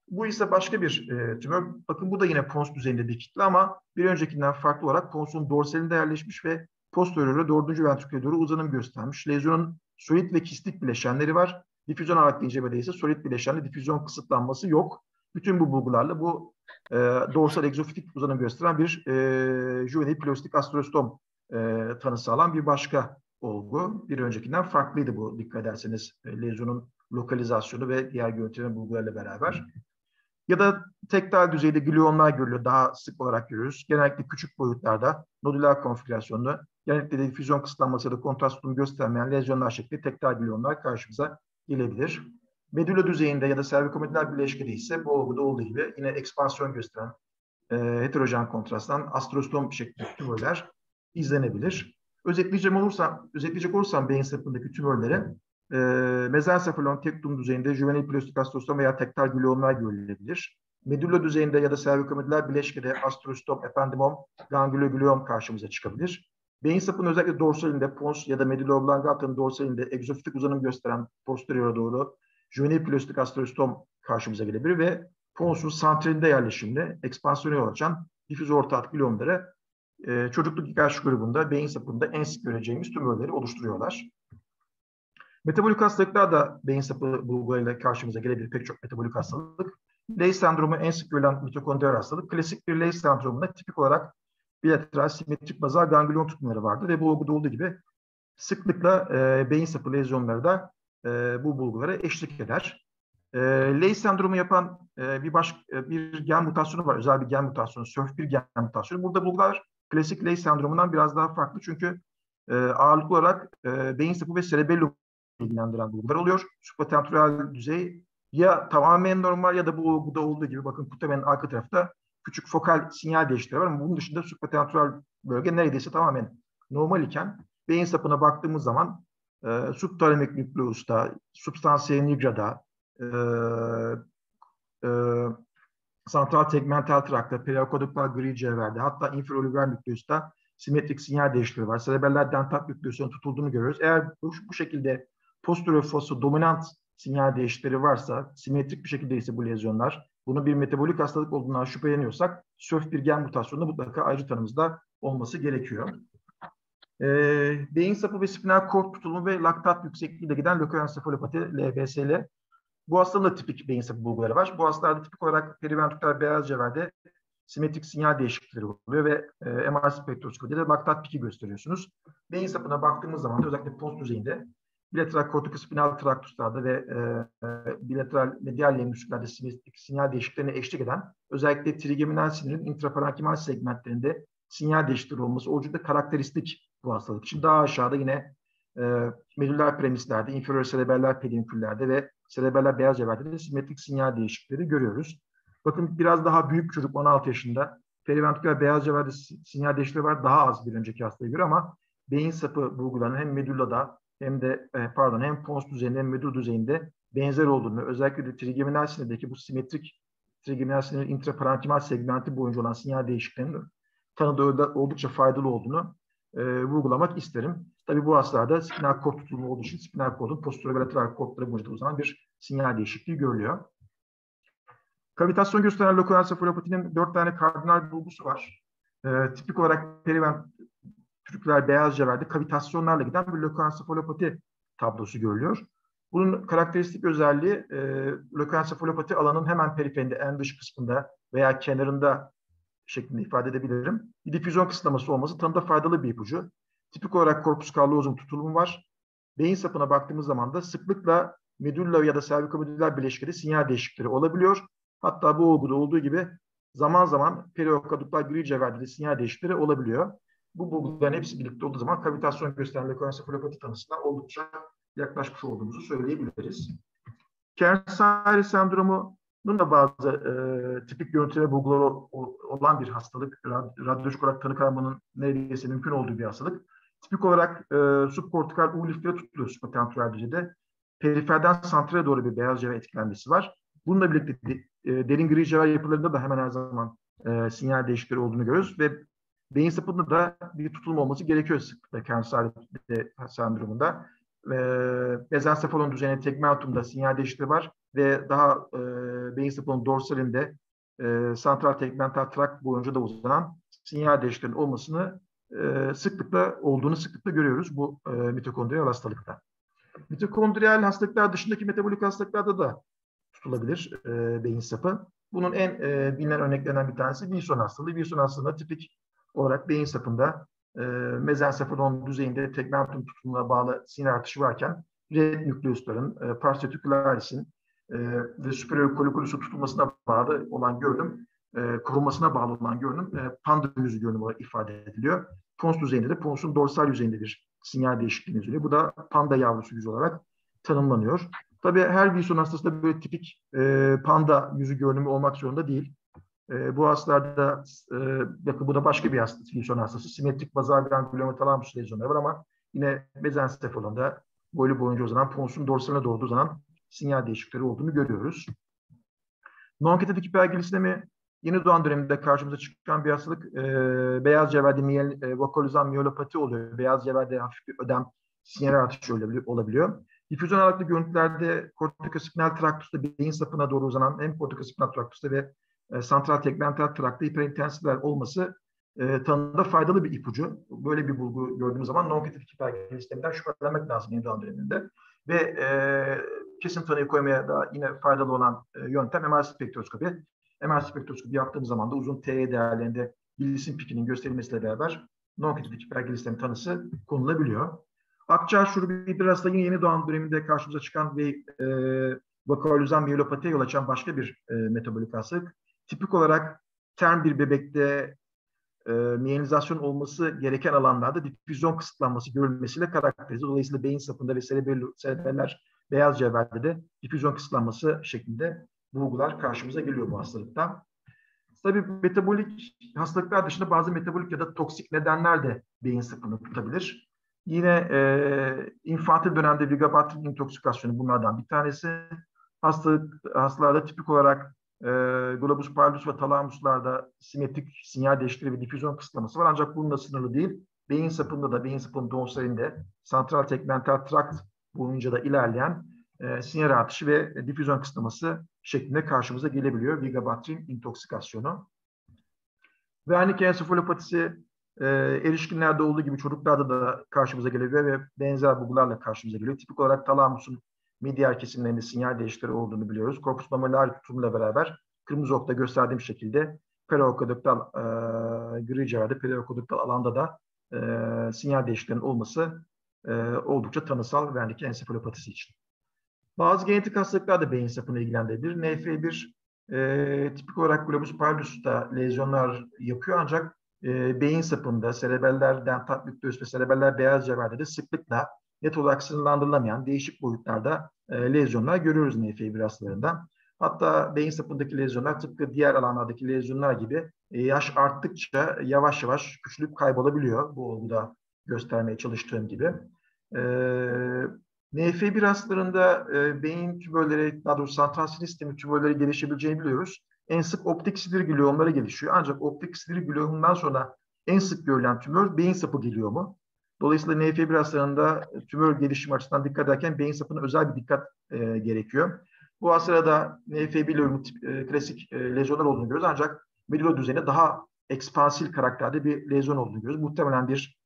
Bu ise başka bir tümör. Bakın bu da yine pons düzeyinde bir kitle ama bir öncekinden farklı olarak ponsun dorsalinde yerleşmiş ve posteriore 4. ventriküle doğru uzanım göstermiş. Lezyonun solit ve kistik bileşenleri var. Difüzyon ağırlıklı incelemede ise solit bileşenli difüzyon kısıtlanması yok. Bütün bu bulgularla bu dorsal egzofitik uzanım gösteren bir juvenil plastik astrostom tanısı alan bir başka olgu. Bir öncekinden farklıydı bu, dikkat ederseniz lezyonun lokalizasyonu ve diğer görüntüleme bulgularıyla beraber. Ya da tektal düzeyde gliomlar görülüyor. Daha sık olarak görüyoruz. Genellikle küçük boyutlarda nodüler konfigürasyonlu, genellikle de difüzyon kısıtlanması ya da kontrast tutumu göstermeyen lezyonlar şeklinde tektal gliomlar karşımıza gelebilir. Medülla düzeyinde ya da servikomedüler bileşkede ise bu olguda olduğu gibi yine ekspansiyon gösteren heterojen kontrasttan astrostom şeklinde tümörler izlenebilir. Özetleyecek olursam beyin sapındaki tümörleri mezensefalon tektum düzeyinde juvenil plastik astrostom veya tektal gliomlar görülebilir. Medülla düzeyinde ya da servikomedüler bileşkede astrostom, ependimom, gangliogliom karşımıza çıkabilir. Beyin sapının özellikle dorsalinde pons ya da medulla oblongata'nın dorsalinde egzofitik uzanım gösteren posteriore doğru juvenil plastik astrostom karşımıza gelebilir ve ponsun santralinde yerleşimli ekspansiyona yol açan difüz orta hat gliomları çocukluk yaş grubunda beyin sapında en sık göreceğimiz tümörleri oluşturuyorlar. Metabolik hastalıklar da beyin sapı bulgularıyla karşımıza gelebilir, pek çok metabolik hastalık. Leigh sendromu en sık görülen mitokondriyal hastalık. Klasik bir Leigh sendromunda tipik olarak bilateral simetrik bazal ganglion tutmaları vardır ve bu olguda olduğu gibi sıklıkla beyin sapı lezyonları da bu bulgulara eşlik eder. Leigh sendromu yapan bir gen mutasyonu var, özel bir gen mutasyonu, SÖRF1 gen mutasyonu. Burada bulgular klasik Leigh sendromundan biraz daha farklı çünkü ağırlıklı olarak beyin sapı ve cerebellum ilgilendiren bulgular oluyor. Supratemporal düzey ya tamamen normal ya da bu da olduğu gibi bakın putamenin arka tarafta küçük fokal sinyal değişiklikleri var ama bunun dışında supratemporal bölge neredeyse tamamen normal iken beyin sapına baktığımız zaman subtalamik nükleus'ta, substantia nigra'da, santral tegmental trakta, periakoduktal gri cevherde, hatta inferior nükleus'ta simetrik sinyal değişiklikleri var. Serebeller dentat nükleus'un tutulduğunu görüyoruz. Eğer bu şekilde posterior fossa dominant sinyal değişiklikleri varsa, simetrik bir şekilde ise bu lezyonlar, bunun bir metabolik hastalık olduğundan şüpheleniyorsak, SÖRF1 gen mutasyonunda mutlaka ayrıca tanımızda olması gerekiyor. Beyin sapı ve spinal kort tutulumu ve laktat yüksekliğiyle giden lökoensefalopati, LBSL. Bu hastalığın da tipik beyin sapı bulguları var. Bu hastalarda tipik olarak periventriküler beyaz cevherde simetrik sinyal değişiklikleri oluyor ve MR spektroskopide de laktat piki gösteriyorsunuz. Beyin sapına baktığımız zaman da özellikle post düzeyinde bilateral kortikospinal traktuslarda ve bilateral medial lemnisküllerde simetrik sinyal değişikliklerine eşlik eden özellikle trigeminal sinirin intraparenkimal segmentlerinde sinyal değişiklikleri olması oldukça karakteristik bu hastalık için. Daha aşağıda yine medüller premislerde, inferior serebeller pedinküllerde ve serebeller beyaz cevherde de simetrik sinyal değişiklikleri görüyoruz. Bakın biraz daha büyük çocuk 16 yaşında periventriküler beyaz cevherde sinyal değişiklikleri var, daha az bir önceki hastaya göre ama beyin sapı bulgularının hem medullada hem de hem pons düzeyinde hem medulla düzeyinde benzer olduğunu, özellikle de trigeminal sinirdeki bu simetrik trigeminal sinirin intraparenkimal segmenti boyunca olan sinyal değişikliklerinin tanıda oldukça faydalı olduğunu vurgulamak isterim. Tabii bu hastalarda spinal kort tutulumu olduğu için spinal kordun posterolateral kortları boyunca uzanan bir sinyal değişikliği görülüyor. Kavitasyon gösteren lökoensefalopatinin 4 tane kardinal bulgusu var. Tipik olarak periventriküler beyaz cevherde kavitasyonlarla giden bir lökoensefalopati tablosu görülüyor. Bunun karakteristik özelliği lökoensefalopati alanın hemen periferinde, en dış kısmında veya kenarında şeklinde ifade edebilirim. Bir difüzyon kısıtlaması olması tanıda faydalı bir ipucu. Tipik olarak korpus callosum tutulumu var. Beyin sapına baktığımız zaman da sıklıkla medulla ya da servikomedüller bileşkede sinyal değişiklikleri olabiliyor. Hatta bu olguda olduğu gibi zaman zaman periokaduklar gri cevherde de sinyal değişiklikleri olabiliyor. Bu bulguların hepsi birlikte olduğu zaman kavitasyon gösteren lökoensefalopati tanısına oldukça yaklaşmış olduğumuzu söyleyebiliriz. Kearns-Sayre sendromunun da bazı tipik görüntüleme bulguları olan bir hastalık. Radyolojik olarak tanı kaymanın neredeyse mümkün olduğu bir hastalık. Tipik olarak subkortikal U lifleri tutuluyor supratemporal düzeyde. Periferden santrale doğru bir beyaz cevher etkilenmesi var. Bununla birlikte derin gri cevher yapılarında da hemen her zaman sinyal değişiklikleri olduğunu görüyoruz ve beyin sapında da bir tutulma olması gerekiyor sıklıkla Kearns-Sayre sendromunda. mezensefolon düzeyinde tegmentumda sinyal değişikliği var ve daha beyinsephalon dorsalinde santral tegmental trakt boyunca da uzanan sinyal değişikliğinin olmasını sıklıkla görüyoruz bu mitokondriyal hastalıkta. Mitokondriyal hastalıklar dışındaki metabolik hastalıklarda da tutulabilir beyin sapı. Bunun en bilinen örneklerinden bir tanesi Wilson hastalığı. Wilson hastalığında tipik olarak beyin sapında mezensefolon düzeyinde tegmentum tutumuna bağlı sinir artışı varken red nükleusların, pars reticularis'in ve superior colliculus'un tutulmasına bağlı olan görünüm, korunmasına bağlı olan görünüm panda yüzü görünümü olarak ifade ediliyor. Pons düzeyinde de ponsun dorsal yüzeyinde bir sinyal değişikliği yüzüyle. Bu da panda yavrusu yüzü olarak tanımlanıyor. Tabii her Wilson hastasında böyle tipik panda yüzü görünümü olmak zorunda değil. Bu hastalarda, bu da başka bir hastalık, Wilson hastası. Simetrik bazal ganglioma thalamus lezyonları var ama yine mezensefolonda boylu boyunca uzanan, ponsun dorsaline doğru uzanan sinyal değişiklikleri olduğunu görüyoruz. Non-ketatik hiperglisemi yeni doğan döneminde karşımıza çıkan bir hastalık. Beyaz cevherde vokalizan miyelopati oluyor. Beyaz cevherde hafif bir ödem, sinyal artışı olabiliyor. Difüzyon ağırlıklı görüntülerde kortikospinal traktusta beyin sapına doğru uzanan hem kortikospinal traktusta ve santral tegmental traktta hiperintensitler olması tanıda faydalı bir ipucu. Böyle bir bulgu gördüğümüz zaman non-ketatik hipergliseminden şüphelenmek lazım yeni doğan döneminde. Ve kesin tanıyı koymaya da yine faydalı olan yöntem MR spektroskopi. MR spektroskopi yaptığımız zaman da uzun TE değerlerinde glisin pikinin gösterilmesiyle beraber non-ketatik hiperglisemi tanısı konulabiliyor. Akciğer şurubu idrasla yeni doğan döneminde karşımıza çıkan ve vokalizan miyelopatiye yol açan başka bir metabolik hastalık. Tipik olarak term bir bebekte miyelinizasyon olması gereken alanlarda difüzyon kısıtlanması görülmesiyle karakterize. Dolayısıyla beyin sapında ve serebeller beyaz cevherde de difüzyon kısıtlanması şeklinde bulgular karşımıza geliyor bu hastalıkta. Tabii metabolik hastalıklar dışında bazı metabolik ya da toksik nedenler de beyin sapını tutabilir. Yine infantil dönemde vigabatrin intoksikasyonu bunlardan bir tanesi. Hastalarda tipik olarak globus pallidus ve talamuslarda simetrik sinyal değişikliği ve difüzyon kısıtlaması var. Ancak bununla sınırlı değil. Beyin sapında da, beyin sapının dorsalinde santral tegmental trakt boyunca da ilerleyen sinyal artışı ve difüzyon kısıtlaması şeklinde karşımıza gelebiliyor. Vigabatrin intoksikasyonu. Wernicke ensefalopatisi erişkinlerde olduğu gibi çocuklarda da karşımıza gelebiliyor ve benzer bulgularla karşımıza geliyor. Tipik olarak talamusun medial kesimlerinde sinyal değişiklikleri olduğunu biliyoruz. Corpus mammillari tutumuyla beraber kırmızı okta gösterdiğim şekilde periokoduktal gri cevherde, periokoduktal alanda da sinyal değişikliklerinin olması oldukça tanısal Wernicke ensefalopatisi için. Bazı genetik hastalıklar da beyin sapını ilgilendirebilir. NF1 tipik olarak globus pallidus'ta lezyonlar yapıyor ancak beyin sapında, serebeller dentat nükleus ve serebeller beyaz cevherde de sıklıkla net olarak sınırlandırılamayan değişik boyutlarda lezyonlar görüyoruz NF1 hastalarında. Hatta beyin sapındaki lezyonlar tıpkı diğer alanlardaki lezyonlar gibi yaş arttıkça yavaş yavaş küçülüp kaybolabiliyor. Bu olguda göstermeye çalıştığım gibi. NF1 hastalarında beyin tümörleri, daha doğrusu santral sinir sistemi tümörleri gelişebileceğini biliyoruz. En sık optik sinir gliomları gelişiyor. Ancak optik sinir gliomundan sonra en sık görülen tümör beyin sapı gliomu. Dolayısıyla NF1 hastalarında tümör gelişimi açısından dikkat ederken beyin sapına özel bir dikkat gerekiyor. Bu hastalarda NF1 klasik lezyonlar olduğunu görüyoruz. Ancak medula düzeyinde daha ekspansil karakterde bir lezyon olduğunu görüyoruz. Muhtemelen bir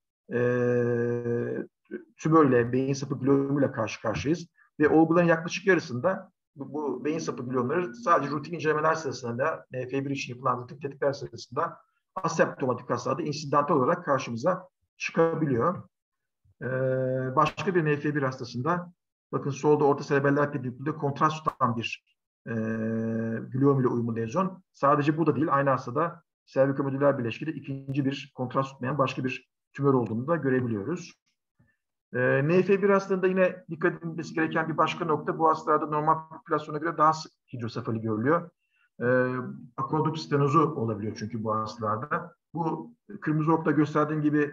tümörle, beyin sapı gliyomuyla karşı karşıyayız. Ve olguların yaklaşık yarısında bu beyin sapı gliyomları sadece rutin incelemeler sırasında, NF1 için yapılan rutin tetkikler sırasında asemptomatik hastalarda insidental olarak karşımıza çıkabiliyor. Başka bir NF1 hastasında, bakın solda orta serebeller pedikülde kontrast tutan bir gliyom ile uyumlu lezyon. Sadece bu da değil, aynı hastada servikomedüler bileşkede ikinci bir kontrast tutmayan başka bir tümör olduğunu da görebiliyoruz. NF1 hastalığında yine dikkat edilmesi gereken bir başka nokta, bu hastalarda normal popülasyona göre daha sık hidrosefali görülüyor. Akvadukt stenozu olabiliyor çünkü bu hastalarda. Bu kırmızı okta gösterdiğim gibi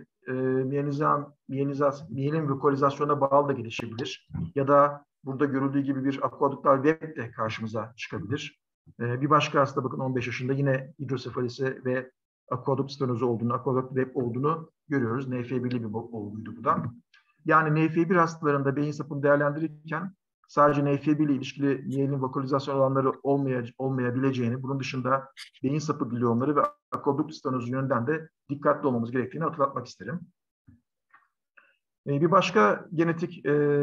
miyenin vokalizasyona bağlı da gelişebilir. Ya da burada görüldüğü gibi bir akvaduktal web de karşımıza çıkabilir. Bir başka hasta bakın 15 yaşında yine hidrosefalisi ve akvadukt stenozu olduğunu, akvadukt web olduğunu görüyoruz. NF1'li bir olguydu bu da. Yani NF1 hastalarında beyin sapını değerlendirirken sadece NF1 ile ilişkili miyelin vokalizasyon olanları olmayabileceğini, bunun dışında beyin sapı gliomları ve akodukt stenozu yönünden de dikkatli olmamız gerektiğini hatırlatmak isterim. Bir başka genetik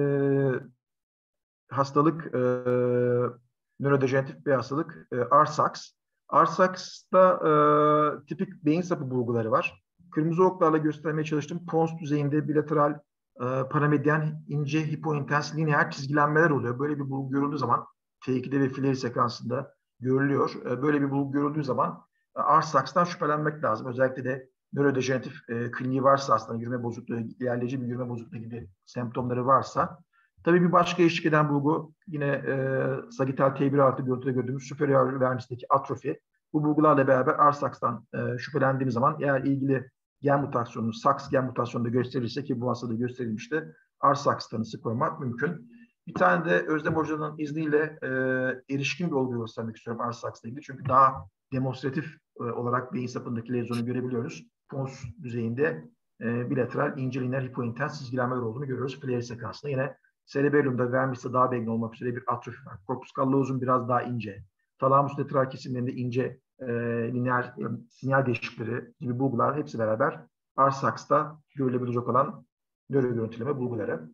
hastalık, nörodejeneratif bir hastalık, RSAX. RSAX'ta tipik beyin sapı bulguları var. Kırmızı oklarla göstermeye çalıştığım pons düzeyinde bilateral paramedyen ince hipointens lineer çizgilenmeler oluyor. Böyle bir bulgu görüldüğü zaman T2'de ve Fleri sekansında görülüyor. Böyle bir bulgu görüldüğü zaman RSAX'tan şüphelenmek lazım. Özellikle de nörodejeneratif kliniği varsa, aslında yürüme bozukluğu, ilerleyici bir yürüme bozukluğu gibi semptomları varsa. Tabii bir başka eşlik eden bulgu yine sagital T1 artı görüntüde gördüğümüz superior vermisindeki atrofi. Bu bulgularla beraber RSAX'tan şüphelendiğimiz zaman eğer ilgili gen mutasyonu, SAX gen mutasyonu da gösterilirse, ki bu hastada gösterilmişti, RSAX tanısı koymak mümkün. Bir tane de Özlem Hoca'nın izniyle erişkin bir olgu göstermek istiyorum RSAX'la ilgili. Çünkü daha demonstratif olarak beyin sapındaki lezyonu görebiliyoruz. Pons düzeyinde bilateral ince lineer hipointens çizgilenmeler olduğunu görüyoruz Fleri sekansında. Yine cerebellumda vermişse daha belirgin olmak üzere bir atrofi var. Corpus callosum biraz daha ince. Talamus letral kesimlerinde ince lineer sinyal değişiklikleri gibi bulgular hepsi beraber RSAX'ta görülebilecek olan nöro görüntüleme bulguları.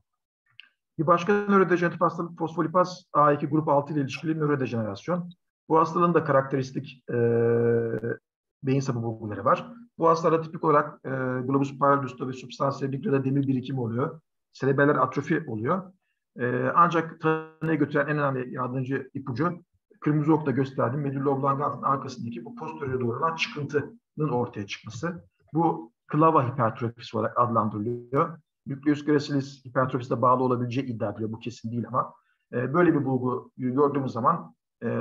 Bir başka nörodejeneratif hastalık fosfolipaz A2 grup 6 ile ilişkili nörodejenerasyon. Bu hastalığın da karakteristik beyin sapı bulguları var. Bu hastalarda tipik olarak globus pallidus'ta ve substansiye nigra'da demir birikimi oluyor. Serebeller atrofi oluyor. Ancak tanıya götüren en önemli yardımcı ipucu kırmızı okta gösterdiğim medulla oblongata'nın arkasındaki bu posteriore doğru olan çıkıntının ortaya çıkması. Bu klava hipertrofisi olarak adlandırılıyor. Nükleus gracilis hipertrofisine bağlı olabileceği iddia ediliyor. Bu kesin değil ama böyle bir bulgu gördüğümüz zaman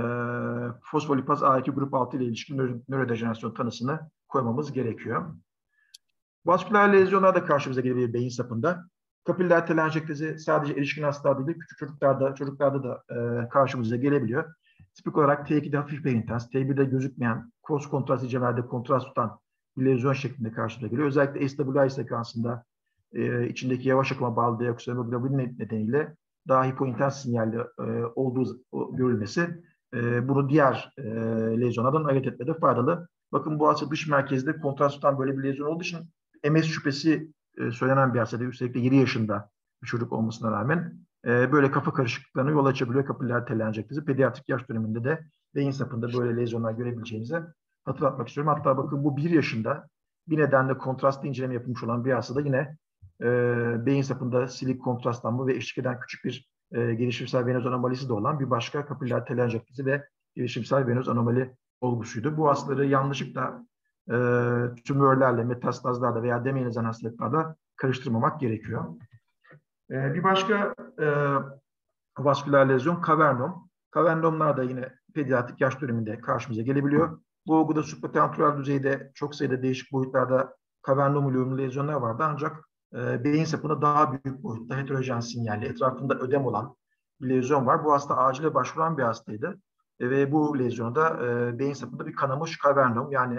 fosfolipaz A2 grup 6 ile ilişkin nörodejenerasyon tanısını koymamız gerekiyor. Vasküler lezyonlar da karşımıza gelebilir beyin sapında. Kapiller telanjektezi sadece erişkin hastalarda değil, küçük çocuklarda da karşımıza gelebiliyor. Tipik olarak T2'de hafif bir intens, T1'de gözükmeyen, cross kontrast icelerde kontrast tutan bir lezyon şeklinde karşımıza geliyor. Özellikle SWI sekansında içindeki yavaş akıma bağlı deoksirihemoglobin nedeniyle daha hipointens sinyalli olduğu görülmesi bunu diğer lezyonlardan ayırt etmede faydalı. Bakın bu hasta dış merkezde kontrast tutan böyle bir lezyon olduğu için MS şüphesi söylenen bir hasta, üstelik de 7 yaşında bir çocuk olmasına rağmen böyle kafa karışıklıklarına yol açabiliyor kapiller telanjektezi. Pediatrik yaş döneminde de beyin sapında böyle lezyonlar görebileceğimizi hatırlatmak istiyorum. Hatta bakın bu 1 yaşında bir nedenle kontrastlı inceleme yapılmış olan bir hastada yine beyin sapında silik kontrastlanma ve eşlik eden küçük bir gelişimsel venöz anomalisi de olan bir başka kapiller telanjektezi ve gelişimsel venöz anomali olgusuydu. Bu hastaları yanlışlıkla tümörlerle, metastazlarla veya demeyenizen hastalıklarla karıştırmamak gerekiyor. Bir başka vasküler lezyon kavernom. Kavernomlar da yine pediatrik yaş döneminde karşımıza gelebiliyor. Bu olguda supratemporal düzeyde çok sayıda değişik boyutlarda kavernomulum lezyonlar vardı, ancak beyin sapında daha büyük boyutta heterojen sinyalli, etrafında ödem olan bir lezyon var. Bu hasta acile başvuran bir hastaydı. Ve bu lezyonda beyin sapında bir kanamış kavernom, yani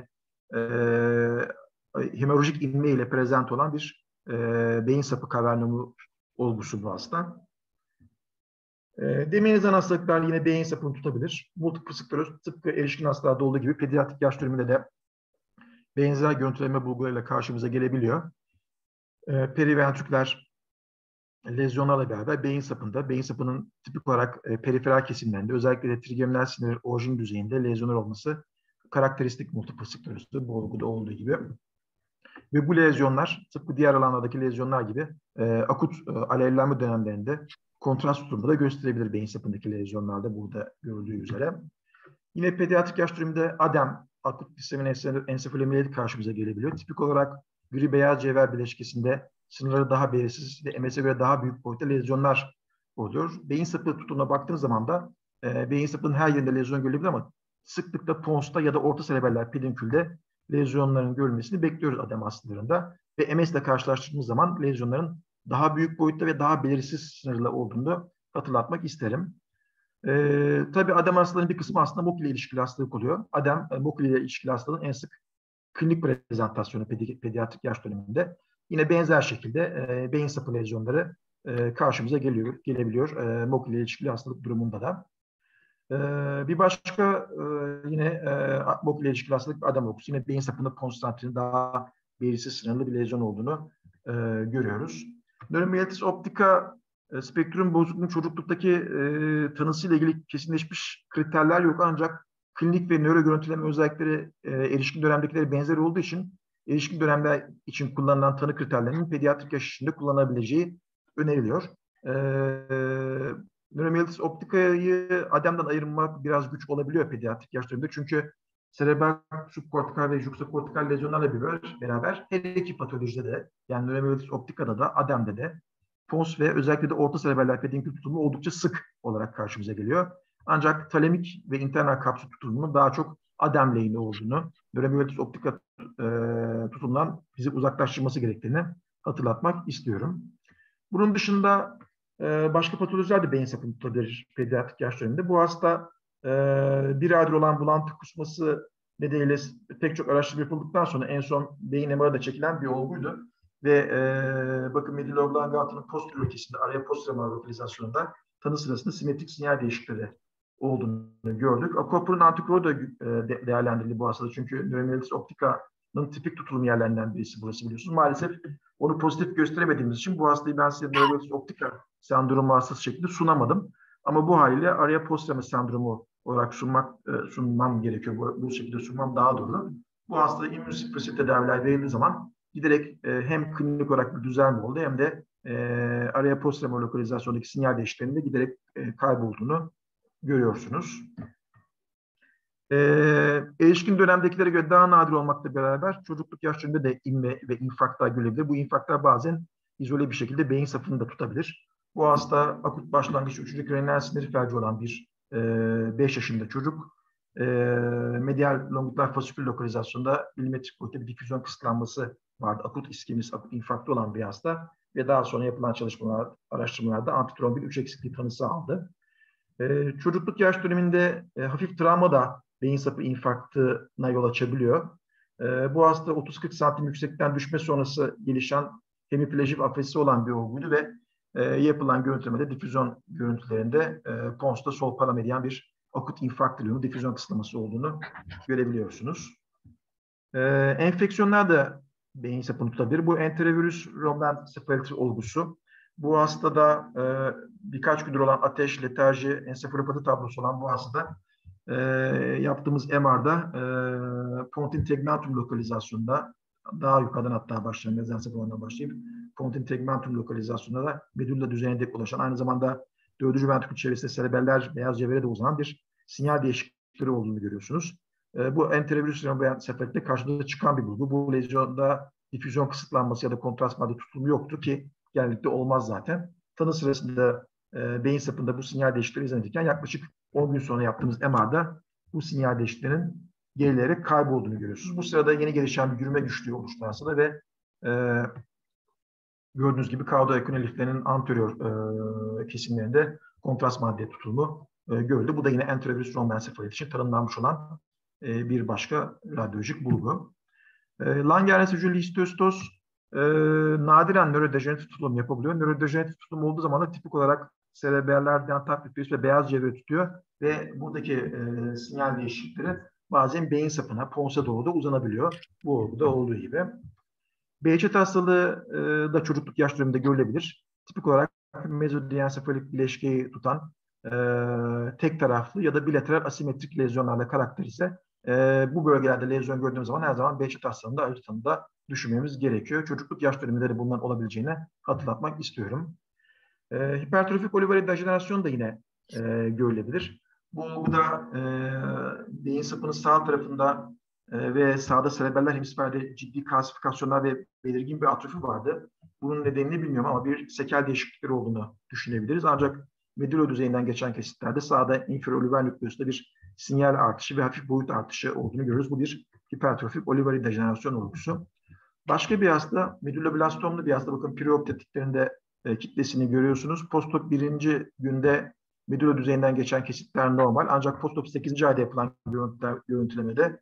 hemorajik inme ile prezent olan bir beyin sapı kavernomu olgusu bu hasta. Demeyenizen hastalıklar yine beyin sapını tutabilir. Multiple skleroz tıpkı erişkin hastalarda olduğu gibi pediatrik yaş döneminde de benzer görüntüleme bulgularıyla karşımıza gelebiliyor. Periventriküler lezyonlarla beraber beyin sapının tipik olarak periferal kesimlerinde, özellikle de trigeminal sinir orijin düzeyinde lezyonlar olması karakteristik multiple sklerozda bu olguda olduğu gibi. Ve bu lezyonlar tıpkı diğer alanlardaki lezyonlar gibi akut alevlenme dönemlerinde kontrast tutumda da gösterebilir beyin sapındaki lezyonlarda burada görüldüğü üzere. Yine pediatrik yaş döneminde ADEM, akut disemin ensefalomiyeli karşımıza gelebiliyor. Tipik olarak gri beyaz cevher bileşkesinde sınırları daha belirsiz ve MS'e göre daha büyük boyutta lezyonlar oluyor. Beyin sapı tutumuna baktığınız zaman da beyin sapının her yerinde lezyon görülebilir ama sıklıkla ponsta ya da orta serebeller pedinkülde lezyonların görülmesini bekliyoruz ADEM hastalarında. Ve MS ile karşılaştırdığımız zaman lezyonların daha büyük boyutta ve daha belirsiz sınırlı olduğunu hatırlatmak isterim. Tabii ADEM hastalarının bir kısmı aslında MOK ile ilişkili hastalık oluyor. ADEM, MOK ile ilişkili hastalığın en sık klinik prezentasyonu pediatrik yaş döneminde. yine benzer şekilde beyin sapı lezyonları karşımıza gelebiliyor MOK ile ilişkili hastalık durumunda da. Bir başka yine MOK ile ilişkili hastalık Adam okusu. Yine beyin sapında pons santrinin daha belirsiz sınırlı bir lezyon olduğunu görüyoruz. Nöromiyelitis optica spektrum bozukluğunun çocukluktaki tanısıyla ilgili kesinleşmiş kriterler yok, ancak klinik ve nöro görüntüleme özellikleri erişkin dönemdekileri benzer olduğu için erişkin dönemler için kullanılan tanı kriterlerinin pediatrik yaş içinde kullanabileceği öneriliyor. Nöromiyelitis optica'yı Adem'den ayırmak biraz güç olabiliyor pediatrik yaş döneminde. Çünkü serebral, subkortikal ve juxtakortikal lezyonlarla beraber her iki patolojide de, yani nöromiyelitis optica'da da Adem'de de pons ve özellikle de orta serebeller pedinkül tutumu oldukça sık olarak karşımıza geliyor. Ancak talemik ve internal kapsül tutumunun daha çok Adem lehine olduğunu, nöromiyelitis optica tutumundan bizi uzaklaştırması gerektiğini hatırlatmak istiyorum. Bunun dışında başka patolojiler de beyin sapını tutabilir pediatrik yaş döneminde. Bu hasta bir aydır olan bulantı kusması nedeniyle pek çok araştırma yapıldıktan sonra en son beyin MR'da çekilen bir olguydu. Ve bakın medulloblangatının post ürotesinde, araya post-traumal lokalizasyonunda tanı sırasında simetrik sinyal değişiklikleri olduğunu gördük. Akopur'un antikoru da değerlendirildi bu hastada. Çünkü nöromiyelitis optica'nın tipik tutulum yerlerinden birisi burası, biliyorsunuz. Maalesef onu pozitif gösteremediğimiz için bu hastayı ben size nöromiyelitis optica sendromu hastası şeklinde sunamadım. Ama bu haliyle araya post-traumal sendromu olarak sunmam gerekiyor. Bu şekilde sunmam daha doğru. Bu hastada immünosüpresif tedaviler verildiği zaman giderek hem klinik olarak bir düzelme oldu, hem de araya post-traumal lokalizasyondaki sinyal değişikliklerinde giderek kaybolduğunu görüyorsunuz. Erişkin dönemdekilere göre daha nadir olmakla beraber çocukluk yaş döneminde de inme ve infarktlar görülebilir. Bu infarktlar bazen izole bir şekilde beyin sapını da tutabilir. Bu hasta akut başlangıç 3. krenal sinir felci olan bir 5 yaşında çocuk. Medial longitudinal fasikül lokalizasyonda milimetrik boyutta bir difüzyon kısıtlanması vardı. Akut iskemisi, akut infarktı olan bir hasta ve daha sonra yapılan araştırmalarda antitrombin 3 eksikliği tanısı aldı. Çocukluk yaş döneminde hafif travma da beyin sapı infarktına yol açabiliyor. Bu hasta 30-40 santim yüksekten düşme sonrası gelişen hemiplejik afezisi olan bir olguydu ve yapılan görüntülemede difüzyon görüntülerinde ponsta sol paramedyan bir akut infarkt diliyordu, difüzyon kısıtlaması olduğunu görebiliyorsunuz. Enfeksiyonlar da beyin sapını tutabilir. Bu enterovirüs rhomboencephalitis olgusu. Bu hastada birkaç gündür olan ateş, letarji, ensefalopati tablosu olan bu hastada yaptığımız MR'da pontin tegmentum lokalizasyonunda, daha yukarıdan hatta başlayalım, mezensefalandan başlayıp pontin tegmentum lokalizasyonunda da medulla düzeyine ulaşan, aynı zamanda 4. ventrikül çevresinde serebeller beyaz cevhere de uzanan bir sinyal değişiklikleri olduğunu görüyorsunuz. Bu enterovirüs rhomboencephalitte karşımıza çıkan bir bulgu. Bu lezyonda difüzyon kısıtlanması ya da kontrast madde tutulumu yoktur ki genellikle olmaz zaten. Tanı sırasında beyin sapında bu sinyal değişiklikleri izlenirken yaklaşık 10 gün sonra yaptığımız MR'da bu sinyal değişikliklerinin gerileyerek kaybolduğunu görüyorsunuz. Bu sırada yeni gelişen bir yürüme güçlüğü oluştu hastada ve gördüğünüz gibi kauda-ekune liflerinin anterior kesimlerinde kontrast madde tutulumu görüldü. Bu da yine enterovirüs rhomboencephalitis için tanımlanmış olan bir başka radyolojik bulgu. Langerhans hücreli histostoz nadiren nörodejeneratif tutulum yapabiliyor. Nörodejeneratif tutulum olduğu zaman da tipik olarak serebeller, dental pipüs ve beyaz cevher tutuyor ve buradaki sinyal değişiklikleri bazen beyin sapına, ponsa doğru da uzanabiliyor. Bu olguda olduğu gibi. Behçet hastalığı da çocukluk yaş döneminde görülebilir. Tipik olarak mezodiensefalik bileşkeyi tutan tek taraflı ya da bilateral asimetrik lezyonlarla karakterize. Bu bölgelerde lezyon gördüğümüz zaman her zaman Behçet hastalığında ayrı tanıda düşünmemiz gerekiyor. Çocukluk yaş döneminde de bunların olabileceğini hatırlatmak istiyorum. Hipertrofik olivari dejenerasyon da yine görülebilir. Bu da beyin sapının sağ tarafında ve sağda serebeller hemisferde ciddi kalsifikasyonlar ve belirgin bir atrofi vardı. Bunun nedenini bilmiyorum ama bir sekel değişiklikleri olduğunu düşünebiliriz. Ancak medulla düzeyinden geçen kesitlerde sağda inferior olivar nükleus'ta bir sinyal artışı ve hafif boyut artışı olduğunu görüyoruz. Bu bir hipertrofik olivari dejenerasyon olgusu. Başka bir hasta, medulloblastomlu bir hasta. Bakın perioptetiklerinde kitlesini görüyorsunuz. Postop 1. günde medulla düzeyinden geçen kesitler normal. Ancak postop 8. ayda yapılan görüntülemede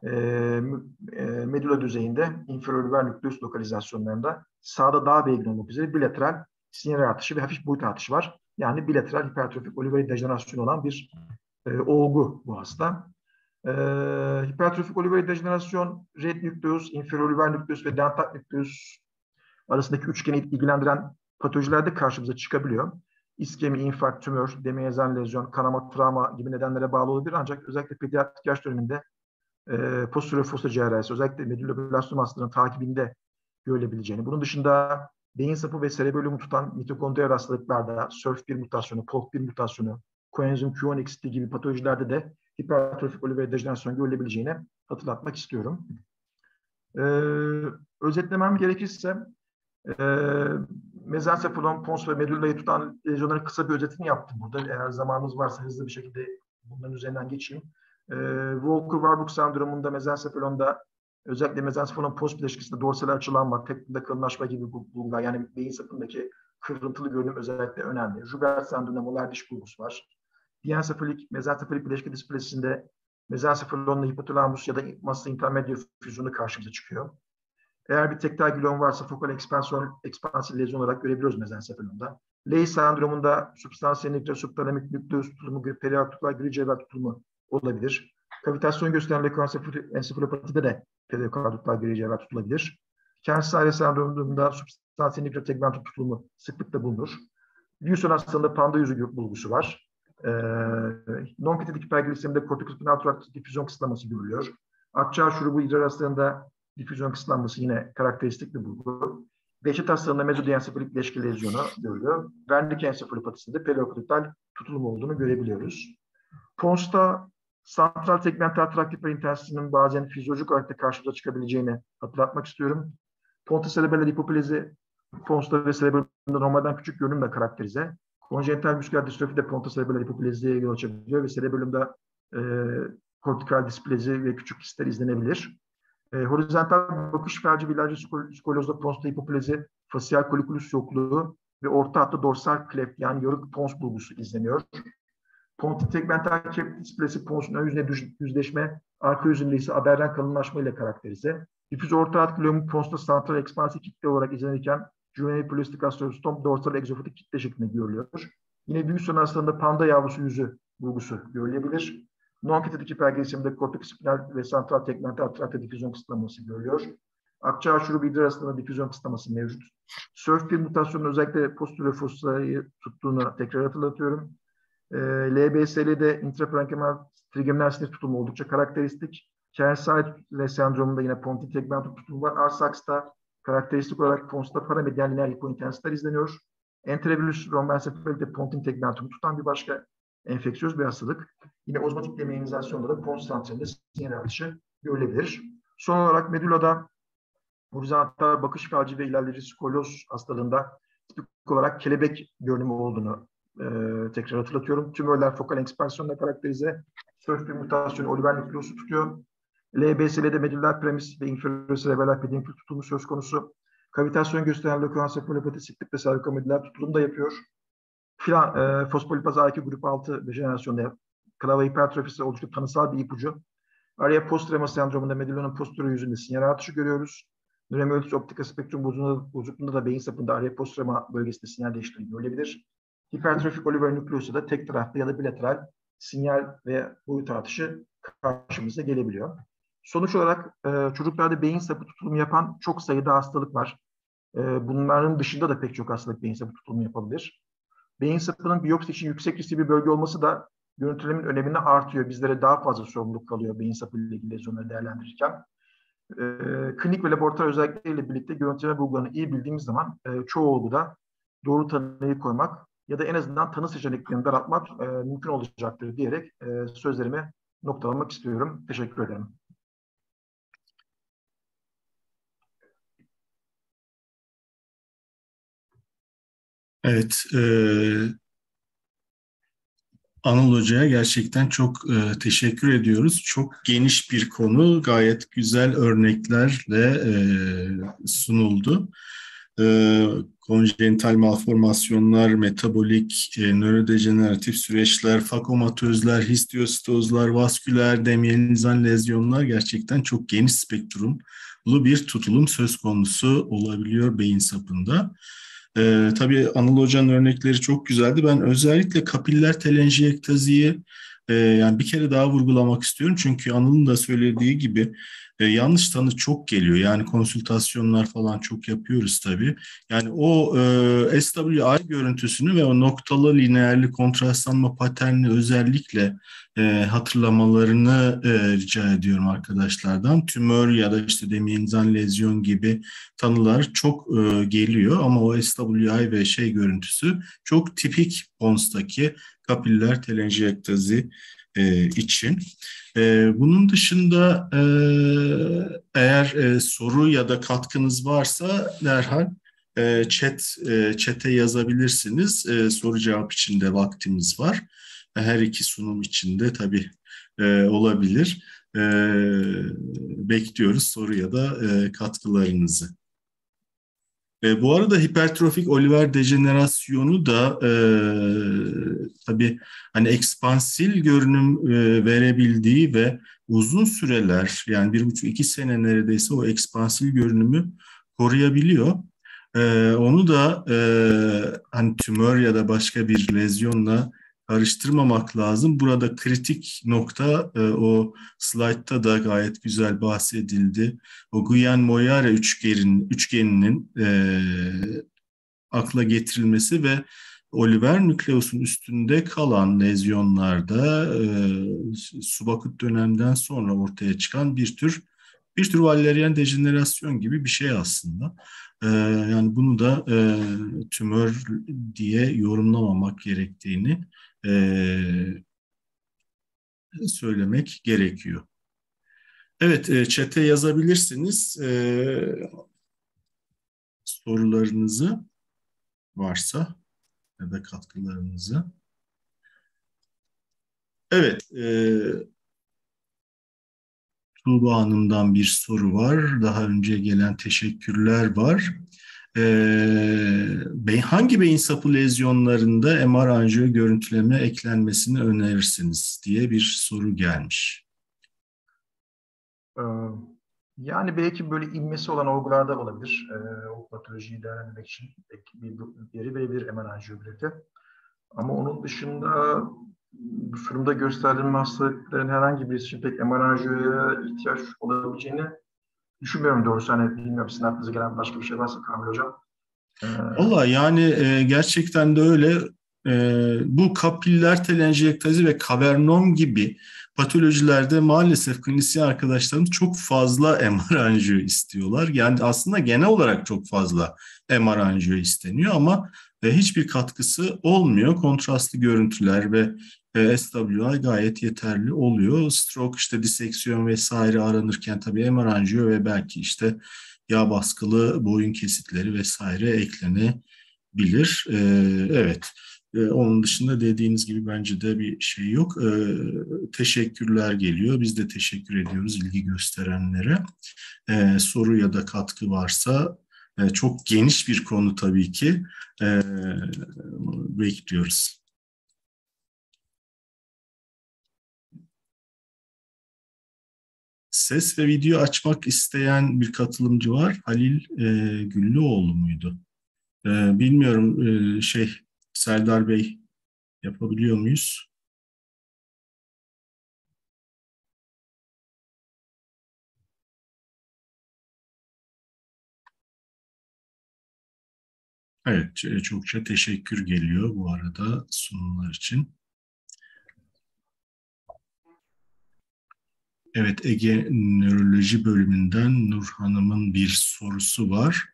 Medula düzeyinde inferior nükleus lokalizasyonlarında sağda daha belirgin olmak üzere bilateral sinyal artışı ve hafif boyut artışı var. Yani bilateral hipertrofik oliveri dejenerasyonu olan bir olgu bu hasta. Hipertrofik oliveri dejenerasyon, red nükleus, inferior oliver nükleus ve dentat nükleus arasındaki üçgeni ilgilendiren patolojilerde karşımıza çıkabiliyor. İskemi, infarkt, tümör, demiyezen lezyon, kanama, travma gibi nedenlere bağlı olabilir. Ancak özellikle pediatrik yaş döneminde posterior fossa cerrahisi, özellikle medülloblastom hastalarının takibinde görülebileceğini. Bunun dışında beyin sapı ve serebellumu tutan mitokondriyal hastalıklarda SIRF1 mutasyonu, POLK1 mutasyonu, koenzim Q10 eksikliği gibi patolojilerde de hipertrofik oliveri dejenerasyon görülebileceğini hatırlatmak istiyorum. Özetlemem gerekirse mezensefalon, pons ve medullayı tutan lezyonların kısa bir özetini yaptım burada. Eğer zamanımız varsa hızlı bir şekilde bunların üzerinden geçeyim. Walker-Warburg sendromunda mezensefalonda özellikle mezensefalon pons bileşkisinde dorsal açılan var, tekninde kalınlaşma gibi bulgular, yani beyin sapındaki kırıntılı görünüm özellikle önemli. Joubert sendromunda molar diş bulgusu var. Diensefalik, mezensefalik bileşke displasisinde mezensefalonla hipotalamus ya da massa intermedia füzyonu karşımıza çıkıyor. Eğer bir tektal glom varsa fokal ekspansif lezyon olarak görebiliyoruz mezensefalonda. Leigh sendromunda substansiye nikra subtalamik nükleus tutulumu, periartiküler gri cevher tutulumu olabilir. Kavitasyon gösteren leukoensefalopatide de periartiküler gri cevher tutulabilir. Kearns-Sayre sendromunda substansiye nikra tegmentum tutulumu sıklıkla bulunur. Wilson hastalığında panda yüzü bulgusu var. Non-ketotik hiperglisemide kortikospinal trakt difüzyon kısıtlaması görülüyor. Akçağ şurubu idrar hastalığında difüzyon kısıtlanması yine karakteristik bir bulgu. Behçet hastalığında mezodiensefalik bileşke lezyonu görülüyor. Wernicke ensefalopatisinde periorbital tutulum olduğunu görebiliyoruz. Pons'ta santral tegmental trakt hiperintensitinin bazen fizyolojik olarak da karşımıza çıkabileceğini hatırlatmak istiyorum. Pontoserebellar hipoplezi Pons'ta ve serebellumda normalden küçük görünümle karakterize. Konjenital musküler distrofi de pontoserebellar hipopleziye yol açabiliyor ve serebellumda kortikal displezi ve küçük kistler izlenebilir. Horizontal bakış felci vilajı skolozda pons'ta hipoplezi, facial kolikulus yokluğu ve orta hatta dorsal kleft yani yoruk pons bulgusu izleniyor. Pontik tegmental kleft displesi pons'un ön yüzüne düzleşme, arka yüzünde ise aberran kalınlaşma ile karakterize. Difüz orta hat glomu pons'ta santral ekspansif kitle olarak izlenirken juvenil plastik astrostom dorsal egzofatik kitle şeklinde görülüyor. Yine Wilson hastalığında panda yavrusu yüzü bulgusu görülebilir. Non-ketotik hiperglisemide kortikospinal ve santral tegmental trakta difüzyon kısıtlaması görülüyor. Akçağ şurubu idrar hastalığında difüzyon kısıtlaması mevcut. SIRF1 mutasyonunun özellikle posterior fossayı tuttuğunu tekrar hatırlatıyorum. LBSL'de intraparenkimal trigeminal sinir tutumu oldukça karakteristik. Kearns-Sayre sendromunda yine pontin tegmentum tutumu var. Arsax'ta karakteristik olarak pons'ta paramedial lineer hipointensitler izleniyor. Enterovirüs rombensefalite pontin tegmentum tutan bir başka enfeksiyöz bir hastalık. Yine ozmotik demiyenizasyonda da pons santralinde sinyal artışı görülebilir. Son olarak medulada horizontal bakış felci ve ilerleyici skolyoz hastalığında tipik olarak kelebek görünümü olduğunu tekrar hatırlatıyorum. Tümörler fokal ekspansiyonla karakterize. SIRF1 mutasyonu oliver nükleosu tutuyor. LBSL'de medüller premis ve inferior serebellar pedinkül tutumu söz konusu. Kavitasyon gösteren leukoensefalopati sıklıkla sarkomedüller tutulum da yapıyor. Fosfolipaz A2 grup 6 dejenerasyonda klava hipertrofisi oluştu tanısal bir ipucu. Araya postrema sendromunda medullanın posterior yüzünde sinyal artışı görüyoruz. Nöremolitis optika spektrum bozukluğunda da beyin sapında araya postrema bölgesinde sinyal değişikliği görülebilir. Hipertrofik oliver nükleosu da tek taraflı ya da bilateral sinyal ve boyut artışı karşımıza gelebiliyor. Sonuç olarak çocuklarda beyin sapı tutulumu yapan çok sayıda hastalık var. Bunların dışında da pek çok hastalık beyin sapı tutulumu yapabilir. Beyin sapının biyopsi için yüksek riskli bir bölge olması da görüntülemin önemini artıyor. Bizlere daha fazla sorumluluk kalıyor beyin sapı ile ilgili lezyonları değerlendirirken. Klinik ve laboratuvar özellikleriyle birlikte görüntüleme bulgularını iyi bildiğimiz zaman çoğu olguda doğru tanıyı koymak ya da en azından tanı seçeneklerini daraltmak mümkün olacaktır diyerek sözlerimi noktalamak istiyorum. Teşekkür ederim. Evet, Anıl Hoca'ya gerçekten çok teşekkür ediyoruz. Çok geniş bir konu, gayet güzel örneklerle sunuldu. konjenital malformasyonlar, metabolik, nörodejeneratif süreçler, fakomatözler, histiyositozlar, vasküler, demyelinizan lezyonlar gerçekten çok geniş spektrumlu bir tutulum söz konusu olabiliyor beyin sapında. Tabii Anıl Hoca'nın örnekleri çok güzeldi. Ben özellikle kapiller telenjektaziyi yani bir kere daha vurgulamak istiyorum. Çünkü Anıl'ın da söylediği gibi yanlış tanı çok geliyor. Yani konsültasyonlar falan çok yapıyoruz tabii. Yani o SWI görüntüsünü ve o noktalı lineerli kontrastlanma paternini özellikle hatırlamalarını rica ediyorum arkadaşlardan. Tümör ya da işte demyelinizan lezyon gibi tanılar çok geliyor ama o SWI ve görüntüsü çok tipik Pons'taki kapiller telenjektazi için. Bunun dışında eğer soru ya da katkınız varsa derhal chat'e yazabilirsiniz. Soru cevap için de vaktimiz var. Her iki sunum içinde tabii olabilir. Bekliyoruz soru ya da katkılarınızı. Bu arada hipertrofik oliver dejenerasyonu da tabii hani ekspansil görünüm verebildiği ve uzun süreler yani 1,5-2 sene neredeyse o ekspansil görünümü koruyabiliyor. Onu da hani tümör ya da başka bir lezyonla karıştırmamak lazım. Burada kritik nokta o slaytta da gayet güzel bahsedildi. O Guyen-Moyare üçgeninin akla getirilmesi ve Oliver nükleosun üstünde kalan lezyonlarda subakut dönemden sonra ortaya çıkan bir tür Wallerian dejenerasyon gibi bir şey aslında. Yani bunu da tümör diye yorumlamamak gerektiğini söylemek gerekiyor. Evet, chat'e yazabilirsiniz sorularınızı varsa ya da katkılarınızı. Evet, Tuğba Hanım'dan bir soru var. Daha önce gelen teşekkürler var. Hangi beyin sapı lezyonlarında MR anjiyo görüntüleme eklenmesini önerirsiniz diye bir soru gelmiş. Yani belki böyle inmesi olan olgularda olabilir. O patolojiyi değerlendirmek için bir veri verebilir MR anjiyografide. Ama onun dışında bu sunumda gösterdiğim hastalıkların herhangi birisi için pek MR anjiyoya ihtiyaç olabileceğini düşünmüyorum doğrusu. Hani bilmiyorum sizin aklınıza gelen başka bir şey varsa Kamil Hocam. Vallahi yani gerçekten de öyle. Bu kapiller telenjektazi ve kavernom gibi patolojilerde maalesef klinisyen arkadaşlarımız çok fazla MR anjiyo istiyorlar. Yani aslında genel olarak çok fazla MR anjiyo isteniyor ama hiçbir katkısı olmuyor. Kontrastlı görüntüler ve SWI gayet yeterli oluyor. Stroke, işte diseksiyon vesaire aranırken tabii MR anjiyo ve belki işte yağ baskılı boyun kesitleri vesaire eklenebilir. Evet. Onun dışında dediğiniz gibi bence de bir şey yok. Teşekkürler geliyor. Biz de teşekkür ediyoruz ilgi gösterenlere. Soru ya da katkı varsa çok geniş bir konu tabii ki. Bekliyoruz. Ses ve video açmak isteyen bir katılımcı var. Halil Güllüoğlu muydu? Bilmiyorum Serdar Bey yapabiliyor muyuz? Evet, çokça teşekkür geliyor bu arada sunumlar için. Evet, Ege Nöroloji bölümünden Nur Hanım'ın bir sorusu var.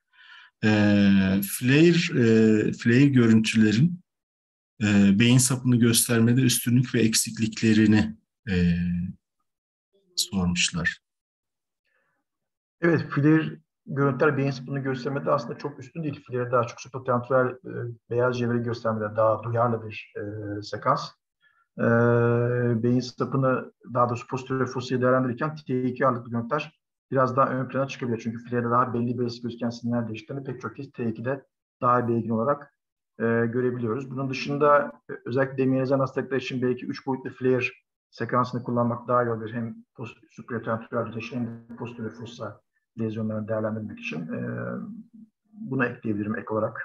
Flare görüntülerin beyin sapını göstermede üstünlük ve eksikliklerini sormuşlar. Evet, filir görüntüler beyin sapını göstermede aslında çok üstün değil. Filir daha çok supratemporal beyaz cevheri göstermede daha duyarlı bir sekans. Beyin sapını daha doğrusu posterior fossayı değerlendirirken T2 ağırlıklı görüntüler biraz daha ön plana çıkabilir. Çünkü filede daha belli belirsiz gözüken sinyal değişikliklerini pek çok kez T2'de daha belirgin olarak görebiliyoruz. Bunun dışında özellikle demiyelizan hastalıklar için belki 3 boyutlu flare sekansını kullanmak daha iyi olur. Hem supratentorial düzleşme hem de posterior fossa lezyonlarını değerlendirmek için. Bunu ekleyebilirim ek olarak.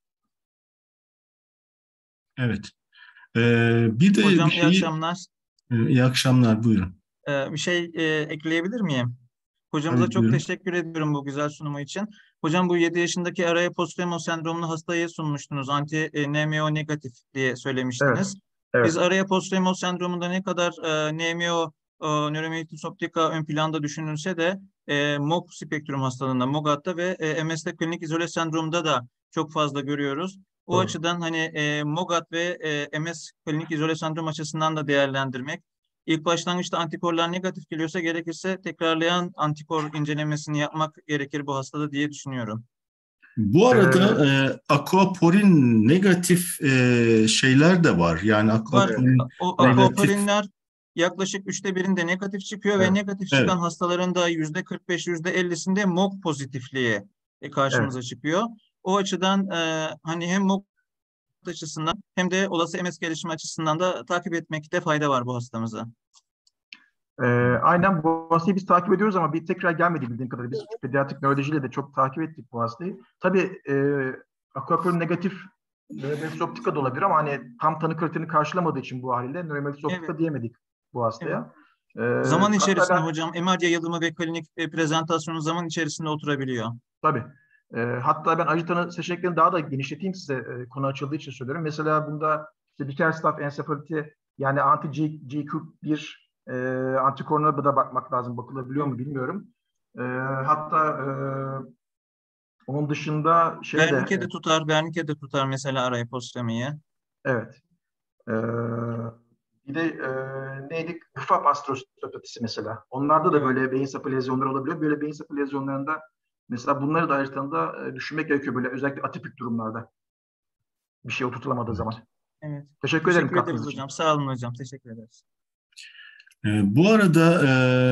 Evet. Bir de Hocam bir iyi şeyi... akşamlar. İyi akşamlar, buyurun. Bir şey ekleyebilir miyim? Hocamıza Tabii, çok buyurun. teşekkür ediyorum bu güzel sunumu için. Hocam bu 7 yaşındaki araya postremo sendromlu hastayı sunmuştunuz. Anti-NMO negatif diye söylemiştiniz. Evet. Biz araya postremo sendromunda ne kadar NMO nöromiyelitis optica ön planda düşünülse de MOG spektrum hastalığında, MOGAD'da ve MS'de klinik izole sendromunda da çok fazla görüyoruz. O Doğru. açıdan hani MOGAD ve MS klinik izole sendrom açısından da değerlendirmek. İlk başlangıçta antikorlar negatif geliyorsa gerekirse tekrarlayan antikor incelemesini yapmak gerekir bu hastada diye düşünüyorum. Bu arada aquaporin negatif şeyler de var. Yani Var. aquaporin O negatif. aquaporinler yaklaşık 1/3'inde negatif çıkıyor ve negatif çıkan Evet. hastaların da %45, %50'sinde MOG pozitifliği karşımıza çıkıyor. O açıdan hani hem MOG açısından hem de olası MS gelişimi açısından da takip etmekte fayda var bu hastamıza. Aynen bu hastayı biz takip ediyoruz ama bir tekrar gelmedi bildiğim kadarıyla. Biz pediatrik nörolojiyle de çok takip ettik bu hastayı. Tabii aquaporin negatif nöromiyelitis optica da olabilir ama hani tam tanı kriterini karşılamadığı için bu haliyle nöromiyelitis optica diyemedik bu hastaya. Zaman içerisinde hatta hocam MR yayılımı ve klinik prezentasyonu zaman içerisinde oturabiliyor. Tabii. Hatta ben ajitanın seçeneklerini daha da genişleteyim size konu açıldığı için söylüyorum. Mesela bunda işte Bickerstaff ensefaliti yani anti-GQ1 antikoruna da bakmak lazım. Bakılabiliyor mu bilmiyorum. Hatta onun dışında Wernicke de tutar mesela araya postremiyi. Evet. Bir de neydi? Ufak astrostopatisi mesela. Onlarda da böyle beyin sapı lezyonları olabiliyor. Böyle beyin sapı lezyonlarında mesela bunları da haritada düşünmek gerekiyor böyle özellikle atipik durumlarda. Bir şey oturtulamadığı zaman. Evet. Teşekkür ederim Teşekkür ederiz katkınız için. hocam. Sağ olun hocam. Teşekkür ederiz. Bu arada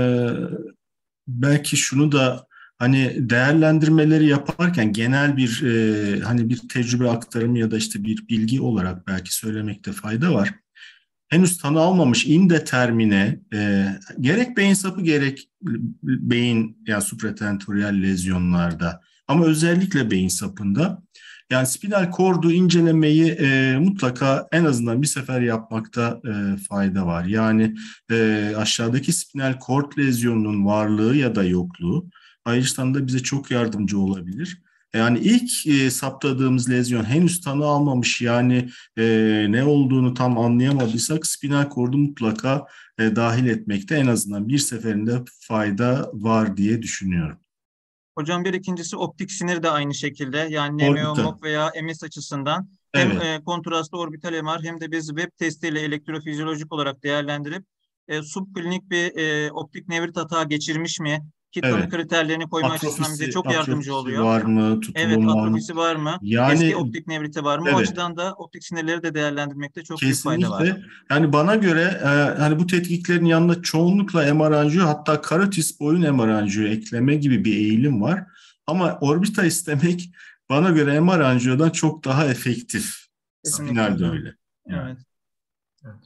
belki şunu da hani değerlendirmeleri yaparken genel bir hani bir tecrübe aktarımı ya da işte bir bilgi olarak belki söylemekte fayda var. Henüz tanı almamış indetermine gerek beyin sapı gerek beyin yani supratentorial lezyonlarda ama özellikle beyin sapında yani spinal kordu incelemeyi mutlaka en azından bir sefer yapmakta fayda var. Yani aşağıdaki spinal kord lezyonunun varlığı ya da yokluğu ayrıca da bize çok yardımcı olabilir. Yani ilk saptadığımız lezyon henüz tanı almamış yani ne olduğunu tam anlayamadıysak spinal kordu mutlaka dahil etmekte en azından bir seferinde fayda var diye düşünüyorum. Hocam ikincisi optik sinir de aynı şekilde. Yani NMO, MOG veya MS açısından hem kontrastlı orbital MR hem de biz web testiyle elektrofizyolojik olarak değerlendirip subklinik bir optik nevrit hata geçirmiş mi? Ki tanı kriterlerini koyma açısından bize çok yardımcı oluyor. Var mı? Tutulum var mı? Atrofisi var mı? Yani, eski optik nevriti var mı? O açıdan da optik sinirleri de değerlendirmekte çok büyük fayda var. Yani bana göre hani bu tetkiklerin yanında çoğunlukla MR anjiyo hatta karotis boyun MR anjiyo ekleme gibi bir eğilim var. Ama orbita istemek bana göre MR anjiyodan çok daha efektif. Spinal de öyle. Yani. Evet.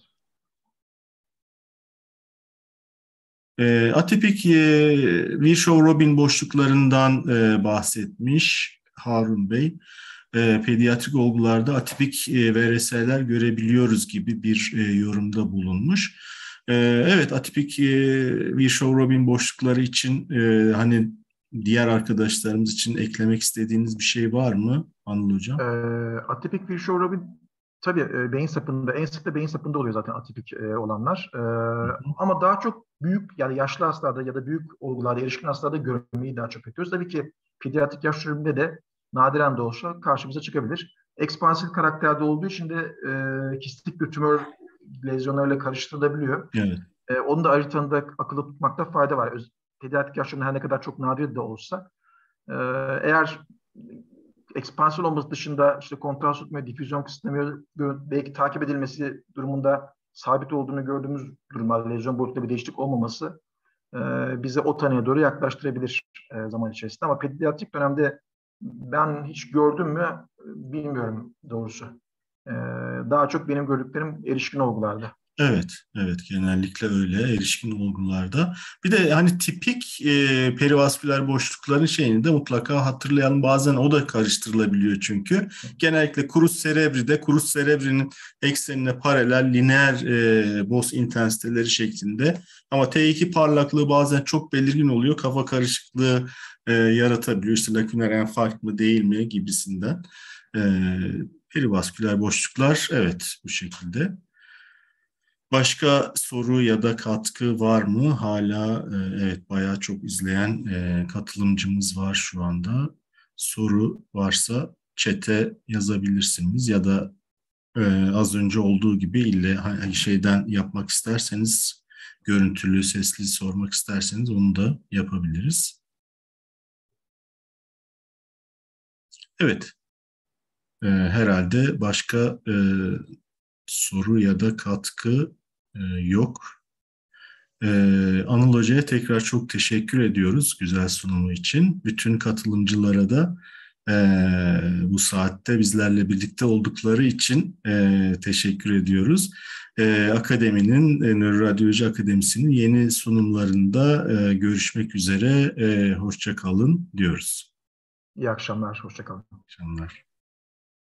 Atipik Virchow-Robin boşluklarından bahsetmiş Harun Bey. Pediatrik olgularda atipik VRS'ler görebiliyoruz gibi bir yorumda bulunmuş. Evet, atipik Virchow-Robin boşlukları için hani diğer arkadaşlarımız için eklemek istediğiniz bir şey var mı Anıl Hocam? Atipik Virchow-Robin tabii beyin sapında, en sık da beyin sapında oluyor zaten atipik olanlar. Ama daha çok büyük yani yaşlı hastalarda ya da büyük olgularda, erişkin hastalarda görmeyi daha çok bekliyoruz. Tabii ki pediatrik yaş grubunda de nadiren de olsa karşımıza çıkabilir. Ekspansif karakterde olduğu için de kistik bir tümör lezyonlarıyla karıştırılabiliyor. Evet. Onu da haritanın akılda tutmakta fayda var. Pediatrik yaş grubunda her ne kadar çok nadir de olsa eğer ekspansiyon olması dışında işte kontrast tutma, difüzyon kısıtlamıyor, belki takip edilmesi durumunda sabit olduğunu gördüğümüz durumlarda lezyon boyutunda bir değişiklik olmaması bizi o tanıya doğru yaklaştırabilir zaman içerisinde. Ama pediatrik dönemde ben hiç gördüm mü bilmiyorum doğrusu. Daha çok benim gördüklerim erişkin olgularda. Evet, evet genellikle öyle erişkin olgularda. Bir de hani tipik perivasküler boşlukların şeyini de mutlaka hatırlayalım. Bazen o da karıştırılabiliyor çünkü. Genellikle krus cerebri'de krus cerebri'nin eksenine paralel lineer Bose intensiteleri şeklinde. Ama T2 parlaklığı bazen çok belirgin oluyor. Kafa karışıklığı yaratabiliyor. İşte laküner enfarkt mı değil mi gibisinden. Perivasküler boşluklar evet bu şekilde. Başka soru ya da katkı var mı? Hala evet bayağı çok izleyen katılımcımız var şu anda. Soru varsa chat'e yazabilirsiniz ya da az önce olduğu gibi ille şeyden yapmak isterseniz görüntülü, sesli sormak isterseniz onu da yapabiliriz. Evet. Herhalde başka soru ya da katkı yok. Anıl Hoca'ya tekrar çok teşekkür ediyoruz güzel sunumu için. Bütün katılımcılara da bu saatte bizlerle birlikte oldukları için teşekkür ediyoruz. Akademinin, Nöroradyoloji Akademisi'nin yeni sunumlarında görüşmek üzere. Hoşça kalın diyoruz. İyi akşamlar, hoşça kalın. İyi akşamlar.